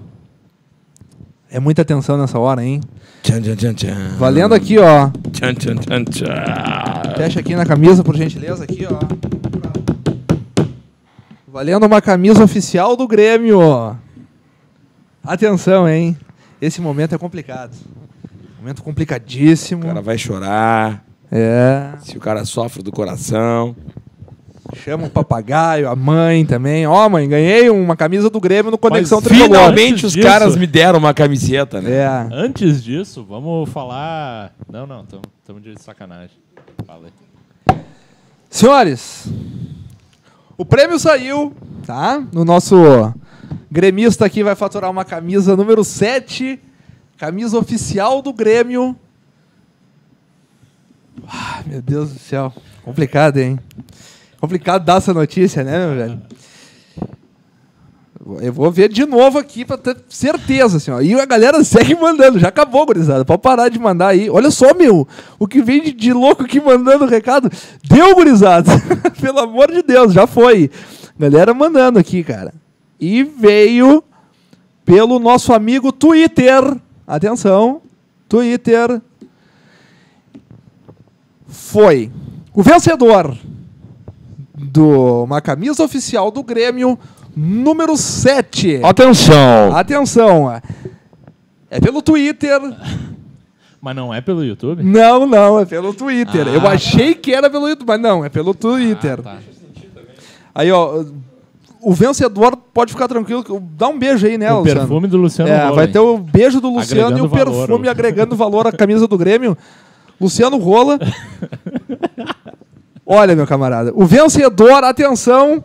É muita atenção nessa hora, hein? Tchan, tchan, tchan, tchan. Valendo aqui, ó. Tchan, tchan, tchan, tchan. Fecha aqui na camisa, por gentileza, aqui, ó. Valendo uma camisa oficial do Grêmio. Atenção, hein? Esse momento é complicado. Momento complicadíssimo. O cara vai chorar. É. Se o cara sofre do coração. Chama o papagaio, a mãe também. Ó, mãe, ganhei uma camisa do Grêmio no Conexão Mas Tricolor. Finalmente Antes os disso- caras me deram uma camiseta, né? É. Antes disso, vamos falar... Não, estamos de sacanagem. Fala aí. Senhores, o prêmio saiu, tá? No nosso gremista aqui vai faturar uma camisa número 7, camisa oficial do Grêmio. Ah, meu Deus do céu, complicado, hein? Complicado dar essa notícia, né, meu velho? Eu vou ver de novo aqui pra ter certeza, assim, ó. E a galera segue mandando. Já acabou, gurizada. Pode parar de mandar aí. Olha só, meu. O que vem de louco aqui mandando recado. Deu, gurizada. Pelo amor de Deus, já foi. Galera mandando aqui, cara. E veio pelo nosso amigo Twitter. Atenção. Twitter. Foi o vencedor de uma camisa oficial do Grêmio, número 7. Atenção! Atenção. É pelo Twitter. Mas não é pelo YouTube? Não, é pelo Twitter. Ah, Eu achei que era pelo YouTube, mas não, é pelo Twitter. Tá. Aí, ó, o vencedor pode ficar tranquilo. Dá um beijo aí, né, O Luciano? perfume do Luciano É, Rola, vai hein? ter o beijo do Luciano Agregando e o perfume valor. agregando valor à camisa do Grêmio. Luciano Rola. Olha, meu camarada, o vencedor, atenção.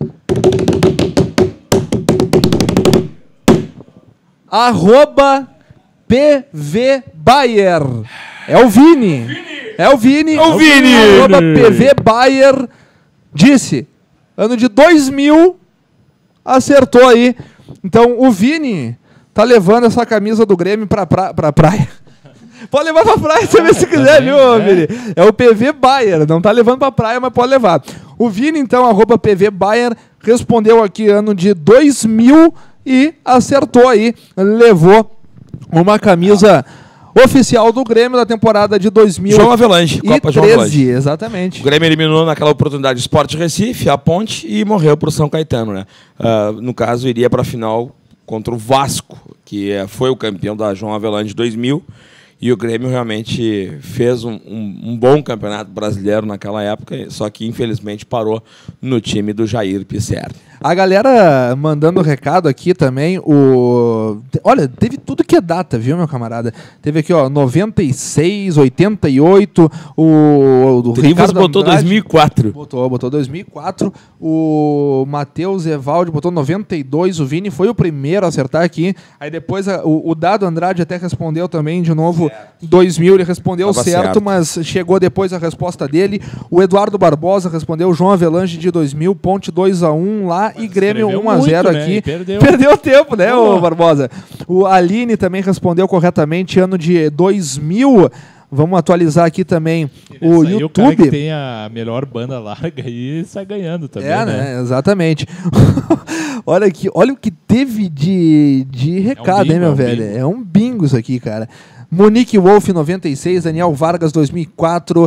@PV Bayer. É o Vini. É o Vini. É o Vini. @PV Bayer disse. Ano de 2000. Acertou aí. Então, o Vini tá levando essa camisa do Grêmio pra praia. Pode levar pra praia também se quiser, também, viu, é. Vini? É o PV Bayer. Não tá levando pra praia, mas pode levar. O Vini, então, @PV Bayer, respondeu aqui ano de 2000 e acertou aí. Levou uma camisa oficial do Grêmio da temporada de 2013. João Avelange, Copa João Avelange. Exatamente. O Grêmio eliminou naquela oportunidade o Sport Recife, a Ponte, e morreu para o São Caetano, né? No caso, iria para a final contra o Vasco, que foi o campeão da João Avelange 2000. E o Grêmio realmente fez um bom campeonato brasileiro naquela época, só que infelizmente parou no time do Jair Pisserni. A galera mandando recado aqui também, olha, teve tudo que é data, viu, meu camarada? Teve aqui, ó, 96, 88, o Trivas Ricardo botou Andrade 2004. Botou 2004, o Matheus Evaldi botou 92, o Vini foi o primeiro a acertar aqui, aí depois o Dado Andrade até respondeu também de novo 2000, ele respondeu Tava certo, certo. mas chegou depois a resposta dele, o Eduardo Barbosa respondeu João Avelange de 2000, Ponte 2-1 lá e Grêmio escreveu 1-0 muito, né? aqui. E perdeu. Perdeu tempo, né, Pô. ô Barbosa? O Aline também respondeu corretamente, ano de 2000. Vamos atualizar aqui também o Esse aí, o cara que YouTube. tem a melhor banda larga aí sai ganhando também, É, né? né? Exatamente. Olha aqui, olha o que teve de recado, bingo, hein, meu é um velho? bingo. É um bingo isso aqui, cara. Monique Wolf, 96, Daniel Vargas, 2004,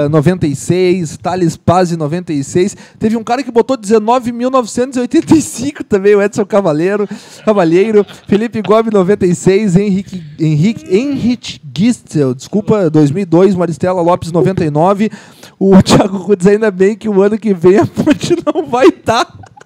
96, Thales Pazzi, 96. Teve um cara que botou 19.985 também, o Edson Cavalheiro, Felipe Gomes, 96, Henrique Gistel, desculpa, 2002, Maristela Lopes, 99. O Thiago Rudes, ainda bem que o ano que vem a Ponte não vai estar.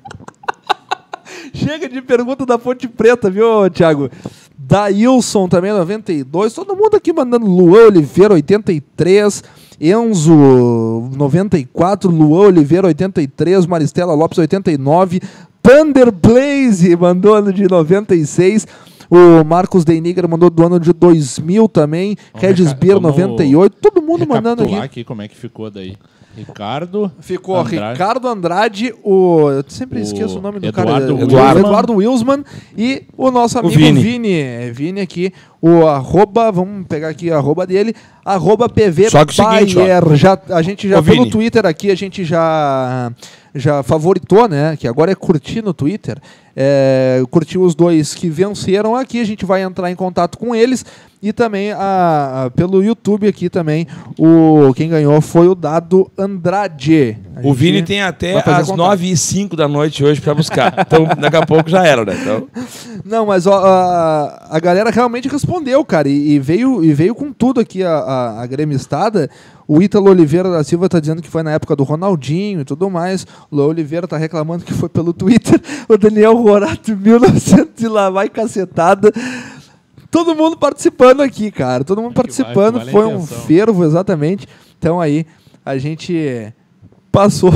Chega de pergunta da Ponte Preta, viu, Thiago? Daílson também, 92. Todo mundo aqui mandando. Luan Oliveira, 83. Enzo, 94. Luan Oliveira, 83. Maristela Lopes, 89. Thunder Blaze mandou ano de 96. O Marcos Deniger mandou do ano de 2000 também. Regis Beer, 98. Todo mundo mandando aqui como é que ficou daí. Ricardo. Ficou Andrade. Ricardo Andrade, eu sempre esqueço o nome do cara. Eduardo Wilsman e o nosso amigo Vini. Vini aqui, o arroba, vamos pegar aqui o arroba dele, arroba PV Só que o seguinte, a gente já pelo Twitter aqui, a gente já favoritou, né? Que agora é curtir no Twitter. Curtiu os dois que venceram aqui, a gente vai entrar em contato com eles. E também pelo YouTube aqui também, quem ganhou foi o Dado Andrade. O Vini tem até às 9h05 da noite hoje para buscar. Então, daqui a pouco já era, né? Então... Não, mas a galera realmente respondeu, cara. E veio com tudo aqui a gremistada. O Ítalo Oliveira da Silva tá dizendo que foi na época do Ronaldinho e tudo mais. O Léo Oliveira tá reclamando que foi pelo Twitter. O Daniel Rorato, 1900 e lá vai cacetada. Todo mundo participando aqui, cara. Todo mundo participando. Vale foi um fervo, exatamente. Então aí, a gente passou.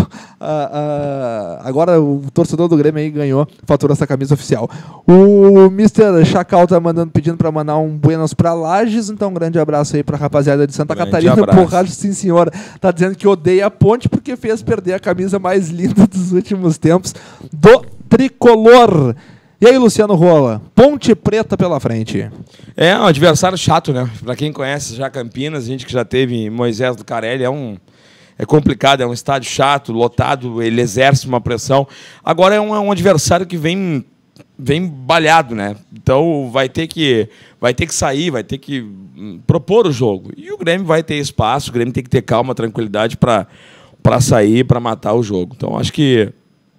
Agora o torcedor do Grêmio aí ganhou, faturou essa camisa oficial. O Mr. Chacal tá pedindo pra mandar um buenas pra Lages. Então um grande abraço aí pra rapaziada de Santa Catarina. Porra, sim senhora. Tá dizendo que odeia a Ponte porque fez perder a camisa mais linda dos últimos tempos do tricolor. E aí, Luciano Rola, Ponte Preta pela frente. É um adversário chato, né? Pra quem conhece já Campinas, gente que já teve em Moisés do Carelli, é complicado, é um estádio chato, lotado, ele exerce uma pressão. Agora é um adversário que vem balhado, né? Então vai ter que sair, vai ter que propor o jogo. E o Grêmio vai ter espaço, o Grêmio tem que ter calma, tranquilidade para sair, para matar o jogo. Então acho que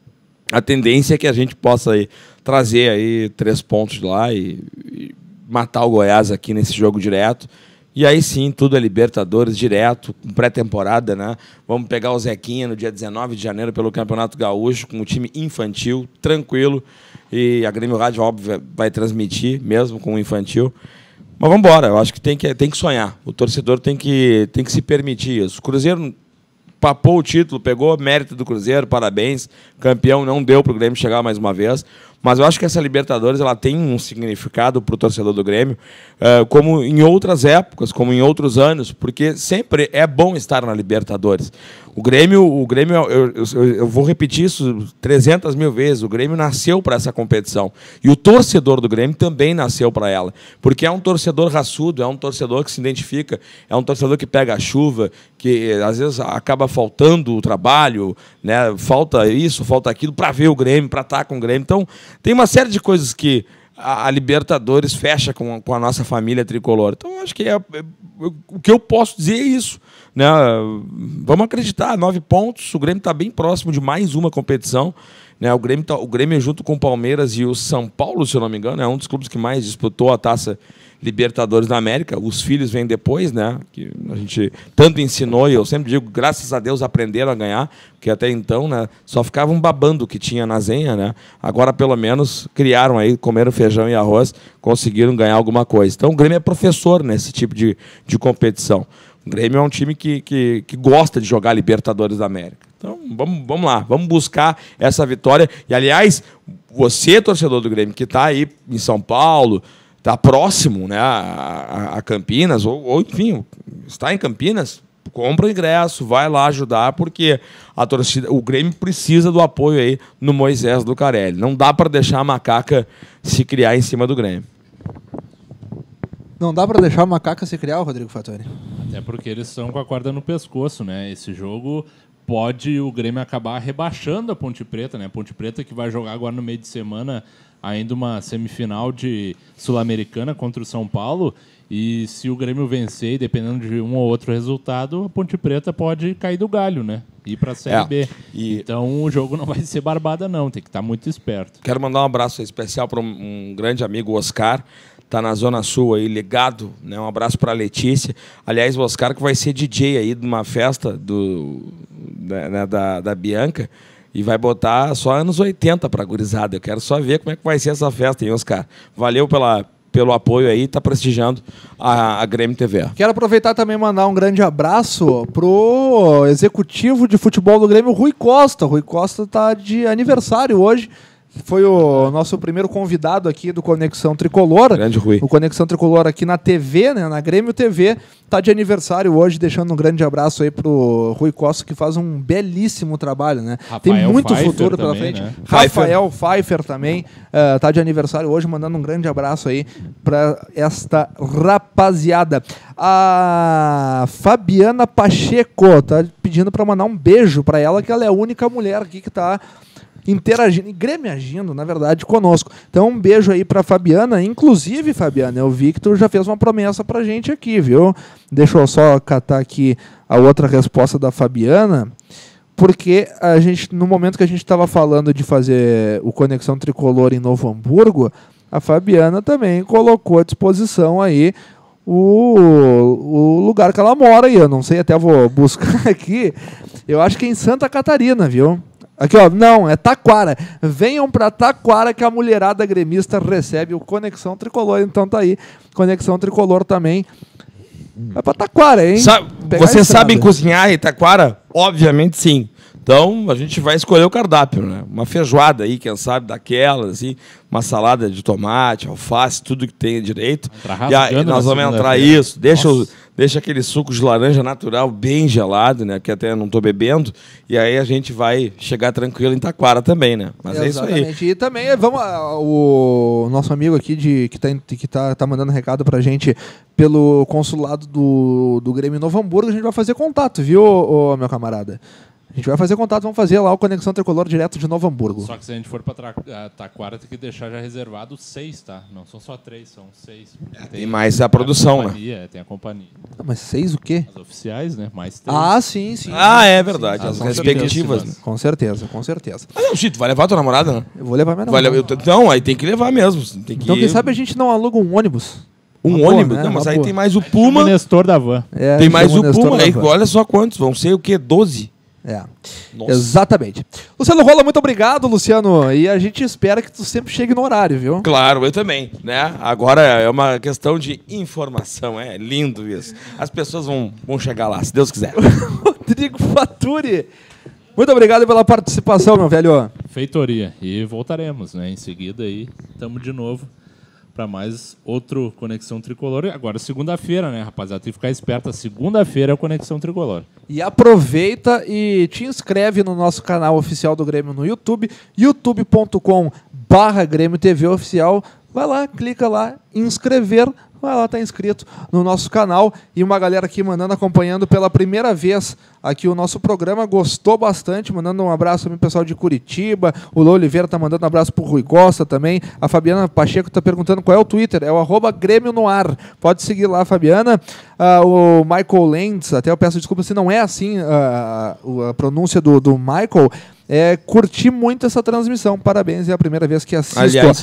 a tendência é que a gente possa trazer aí 3 pontos de lá e matar o Goiás aqui nesse jogo direto. E aí sim, tudo é Libertadores direto, com pré-temporada, né? Vamos pegar o Zequinha no dia 19 de janeiro pelo Campeonato Gaúcho, com o time infantil, tranquilo. E a Grêmio Rádio, óbvio, vai transmitir, mesmo com o infantil. Mas vamos embora, eu acho que tem que sonhar. O torcedor tem que se permitir isso. O Cruzeiro papou o título, pegou mérito do Cruzeiro, parabéns. Campeão, não deu para o Grêmio chegar mais uma vez. Mas eu acho que essa Libertadores ela tem um significado para o torcedor do Grêmio, como em outras épocas, como em outros anos, porque sempre é bom estar na Libertadores. O Grêmio, eu vou repetir isso 300 mil vezes, o Grêmio nasceu para essa competição. E o torcedor do Grêmio também nasceu para ela. Porque é um torcedor raçudo, é um torcedor que se identifica, é um torcedor que pega a chuva, que às vezes acaba faltando o trabalho, né? Falta isso, falta aquilo, para ver o Grêmio, para estar com o Grêmio. Então, tem uma série de coisas que a Libertadores fecha com a nossa família tricolor. Então, acho que o que eu posso dizer é isso. Né? Vamos acreditar, 9 pontos, o Grêmio está bem próximo de mais uma competição. Né? O Grêmio junto com o Palmeiras e o São Paulo, se eu não me engano, é um dos clubes que mais disputou a Taça Libertadores da América. Os filhos vêm depois, né? Que a gente tanto ensinou, e eu sempre digo, graças a Deus aprenderam a ganhar, porque até então, né, só ficavam babando o que tinha na zenha, né? Agora, pelo menos, criaram aí, comeram feijão e arroz, conseguiram ganhar alguma coisa. Então, o Grêmio é professor nesse tipo de competição. O Grêmio é um time que gosta de jogar Libertadores da América. Então, vamos lá, vamos buscar essa vitória. E, aliás, você, torcedor do Grêmio, que está aí em São Paulo, está próximo, né, a Campinas, ou enfim, está em Campinas, compra o ingresso, vai lá ajudar, porque a torcida, o Grêmio precisa do apoio aí no Moisés do Carelli. Não dá para deixar a macaca se criar em cima do Grêmio. Não dá para deixar a macaca se criar, Rodrigo Fattori? Até porque eles estão com a corda no pescoço, né? Esse jogo pode o Grêmio acabar rebaixando a Ponte Preta, né? A Ponte Preta que vai jogar agora no meio de semana ainda uma semifinal de Sul-Americana contra o São Paulo. E se o Grêmio vencer, dependendo de um ou outro resultado, a Ponte Preta pode cair do galho, né? Ir para a Série B. Então o jogo não vai ser barbada, não. Tem que estar muito esperto. Quero mandar um abraço especial para um grande amigo, o Oscar. Está na Zona Sul aí, ligado, né? Um abraço para a Letícia. Aliás, o Oscar que vai ser DJ aí de uma festa da Bianca e vai botar só anos 80 para a gurizada. Eu quero só ver como é que vai ser essa festa, hein, Oscar? Valeu pelo apoio aí, está prestigiando a Grêmio TV. Quero aproveitar também e mandar um grande abraço pro executivo de futebol do Grêmio, Rui Costa. Rui Costa está de aniversário hoje. foi o nosso primeiro convidado aqui do Conexão Tricolor. Grande Rui. O Conexão Tricolor aqui na TV, né, na Grêmio TV. Tá de aniversário hoje, deixando um grande abraço aí pro Rui Costa, que faz um belíssimo trabalho, né? Tem muito Pfeiffer futuro pela também, frente. né? Rafael Pfeiffer também tá de aniversário hoje, mandando um grande abraço aí pra esta rapaziada. A Fabiana Pacheco tá pedindo pra mandar um beijo pra ela, que ela é a única mulher aqui que tá interagindo, gremiagindo, na verdade, conosco. Então, um beijo aí pra Fabiana. Inclusive, Fabiana, eu vi que tu já fez uma promessa pra gente aqui, viu? Deixa eu só catar aqui a outra resposta da Fabiana, porque a gente, no momento que a gente estava falando de fazer o Conexão Tricolor em Novo Hamburgo, a Fabiana também colocou à disposição aí o lugar que ela mora aí. Eu não sei, até vou buscar aqui. Eu acho que é em Santa Catarina, viu? Aqui, ó, não, é Taquara. Venham pra Taquara que a mulherada gremista recebe o Conexão Tricolor. Então tá aí, Conexão Tricolor também. É pra Taquara, hein? Vocês sabem cozinhar em Taquara? Obviamente sim. Então a gente vai escolher o cardápio, né? Uma feijoada aí, quem sabe, daquelas, assim, uma salada de tomate, alface, tudo que tenha direito. E aí nós vamos entrar isso. Deixa aquele suco de laranja natural bem gelado, né? Que até não estou bebendo. E aí a gente vai chegar tranquilo em Taquara também, né? Mas exatamente. É isso aí. E também vamos o nosso amigo aqui que tá mandando recado pra gente pelo consulado do Grêmio Novo Hamburgo, a gente vai fazer contato, viu, meu camarada? A gente vai fazer contato, vamos fazer lá o Conexão Tricolor direto de Novo Hamburgo. Só que se a gente for pra Taquara, tem que deixar já reservado 6, tá? Não são só 3, são 6. Tem mais a produção, né? Tem a companhia. Mas 6 o quê? As oficiais, né? Mais 3. Ah, sim. Ah, é verdade. Sim, as com respectivas. certeza, com certeza, com certeza. Ah, não, Chito, vai levar tua namorada, né? Eu vou levar minha namorada. Então, aí tem que levar mesmo. Tem que Então, quem sabe a gente não aluga um ônibus? Um Uma ônibus? boa, né? Não, mas Uma aí boa. tem mais o Puma. O Nestor da van. Tem mais chama o Nestor Puma. da Aí, van. olha só quantos. Vão ser o quê? 12? É, Nossa. exatamente. Luciano Rola, muito obrigado, Luciano. E a gente espera que tu sempre chegue no horário, viu? Claro, eu também, né? Agora é uma questão de informação, é lindo isso. As pessoas vão chegar lá, se Deus quiser. Rodrigo Faturi, muito obrigado pela participação, meu velho. Feitoria. E voltaremos, né? Em seguida aí, estamos de novo para mais outro Conexão Tricolor. Agora, segunda-feira, né, rapaziada? Tem que ficar esperto. Segunda-feira é o Conexão Tricolor. E aproveita e te inscreve no nosso canal oficial do Grêmio no YouTube, youtube.com/Grêmio TV Oficial. Vai lá, clica lá, inscrever. Vai lá, tá inscrito no nosso canal. E uma galera aqui acompanhando pela primeira vez aqui o nosso programa, gostou bastante, mandando um abraço também pro pessoal de Curitiba. O Lô Oliveira tá mandando um abraço pro Rui Costa também. A Fabiana Pacheco tá perguntando qual é o Twitter. É o @Grêmio no ar. Pode seguir lá, Fabiana. O Michael Lenz, até eu peço desculpa se não é assim a pronúncia do Michael. Curti muito essa transmissão. Parabéns, é a primeira vez que assisto. Aliás,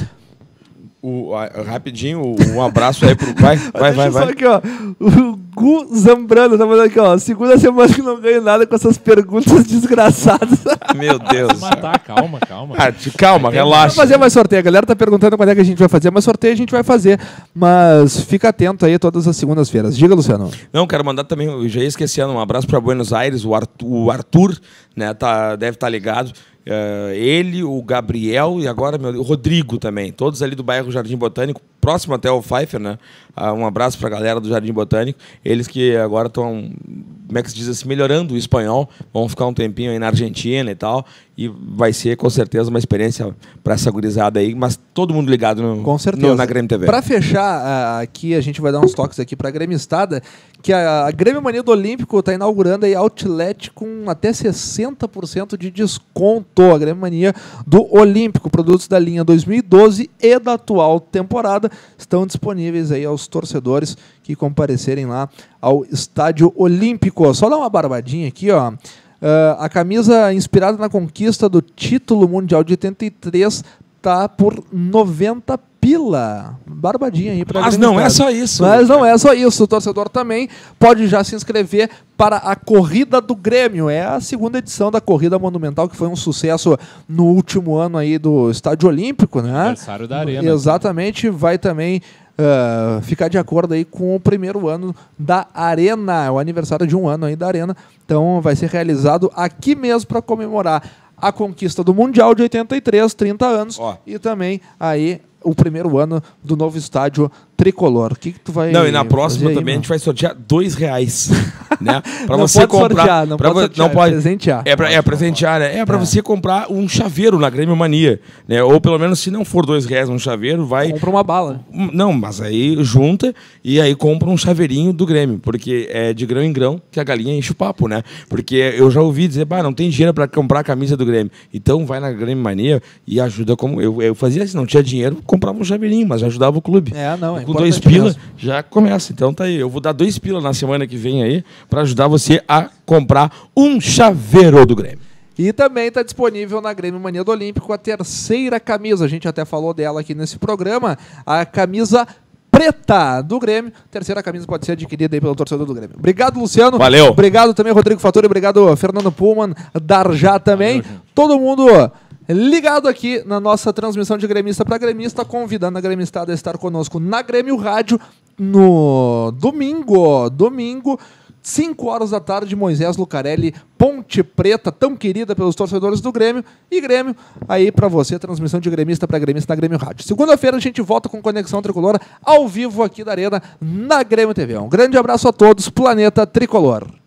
rapidinho, um abraço aí pro... Vai. Só aqui, ó. O Gu Zambrano tá falando aqui, ó. Segunda semana que não ganho nada com essas perguntas desgraçadas. Meu Deus. Matar, calma. Calma, relaxa. Vamos fazer mais sorteio. A galera tá perguntando quando é que a gente vai fazer, mas sorteio a gente vai fazer. Mas fica atento aí todas as segundas-feiras. Diga, Luciano. Não, quero mandar também, eu já ia esquecendo, um abraço para Buenos Aires, o Arthur, né, deve estar ligado. Ele, o Gabriel e agora o Rodrigo também, todos ali do bairro Jardim Botânico, próximo até o Pfeiffer, né? Um abraço para a galera do Jardim Botânico, eles que agora estão, como é que se diz assim, melhorando o espanhol, vão ficar um tempinho aí na Argentina e tal, e vai ser com certeza uma experiência para essa gurizada aí, mas todo mundo ligado na Grêmio TV. Para fechar aqui, a gente vai dar uns toques aqui para a Gremistada, que a Grêmio Mania do Olímpico está inaugurando aí outlet com até 60% de desconto. A Grêmio Mania do Olímpico, produtos da linha 2012 e da atual temporada estão disponíveis aí aos torcedores que comparecerem lá ao Estádio Olímpico. Só dar uma barbadinha aqui, ó. A camisa inspirada na conquista do título mundial de 83 tá por 90 pila. Barbadinha aí pra Mas não é só isso. Mas não é só isso. O torcedor também pode já se inscrever para a Corrida do Grêmio. É a segunda edição da Corrida Monumental, que foi um sucesso no último ano aí do Estádio Olímpico, né? Aniversário da Arena. Exatamente. Vai também ficar de acordo aí com o primeiro ano da Arena, o aniversário de um ano aí da Arena. Então vai ser realizado aqui mesmo para comemorar a conquista do Mundial de 83, 30 anos, Ó. e também aí o primeiro ano do novo estádio tricolor. O que tu vai Não, e na próxima fazer aí, também a mano? gente vai sortear R$2, né? Pra Não você pode comprar. sortear, não pode sortear, é presentear. É presentear, né? É pra você comprar um chaveiro na Grêmio Mania, né? Ou pelo menos, se não for R$2 um chaveiro, vai. Compra uma bala. Não, mas aí junta e aí compra um chaveirinho do Grêmio, porque é de grão em grão que a galinha enche o papo, né? Porque eu já ouvi dizer, não tem dinheiro pra comprar a camisa do Grêmio. Então vai na Grêmio Mania e ajuda como. Eu fazia assim, não tinha dinheiro, comprava um chaveirinho, mas ajudava o clube. Não, é Com 2 importante pila, mesmo. já começa. Então tá aí. Eu vou dar 2 pila na semana que vem aí pra ajudar você a comprar um chaveiro do Grêmio. E também está disponível na Grêmio Mania do Olímpico a terceira camisa. A gente até falou dela aqui nesse programa. A camisa preta do Grêmio. Terceira camisa pode ser adquirida aí pelo torcedor do Grêmio. Obrigado, Luciano. Valeu. Obrigado também, Rodrigo Fattori. Obrigado, Fernando Pullman, Darjá também. Valeu, todo mundo ligado aqui na nossa transmissão de gremista para gremista, convidando a gremistada a estar conosco na Grêmio Rádio no domingo, 5 horas da tarde, Moisés Lucarelli, Ponte Preta, tão querida pelos torcedores do Grêmio. E Grêmio, aí pra você, transmissão de gremista para gremista na Grêmio Rádio. Segunda-feira a gente volta com Conexão Tricolor, ao vivo aqui da Arena, na Grêmio TV. Um grande abraço a todos, Planeta Tricolor.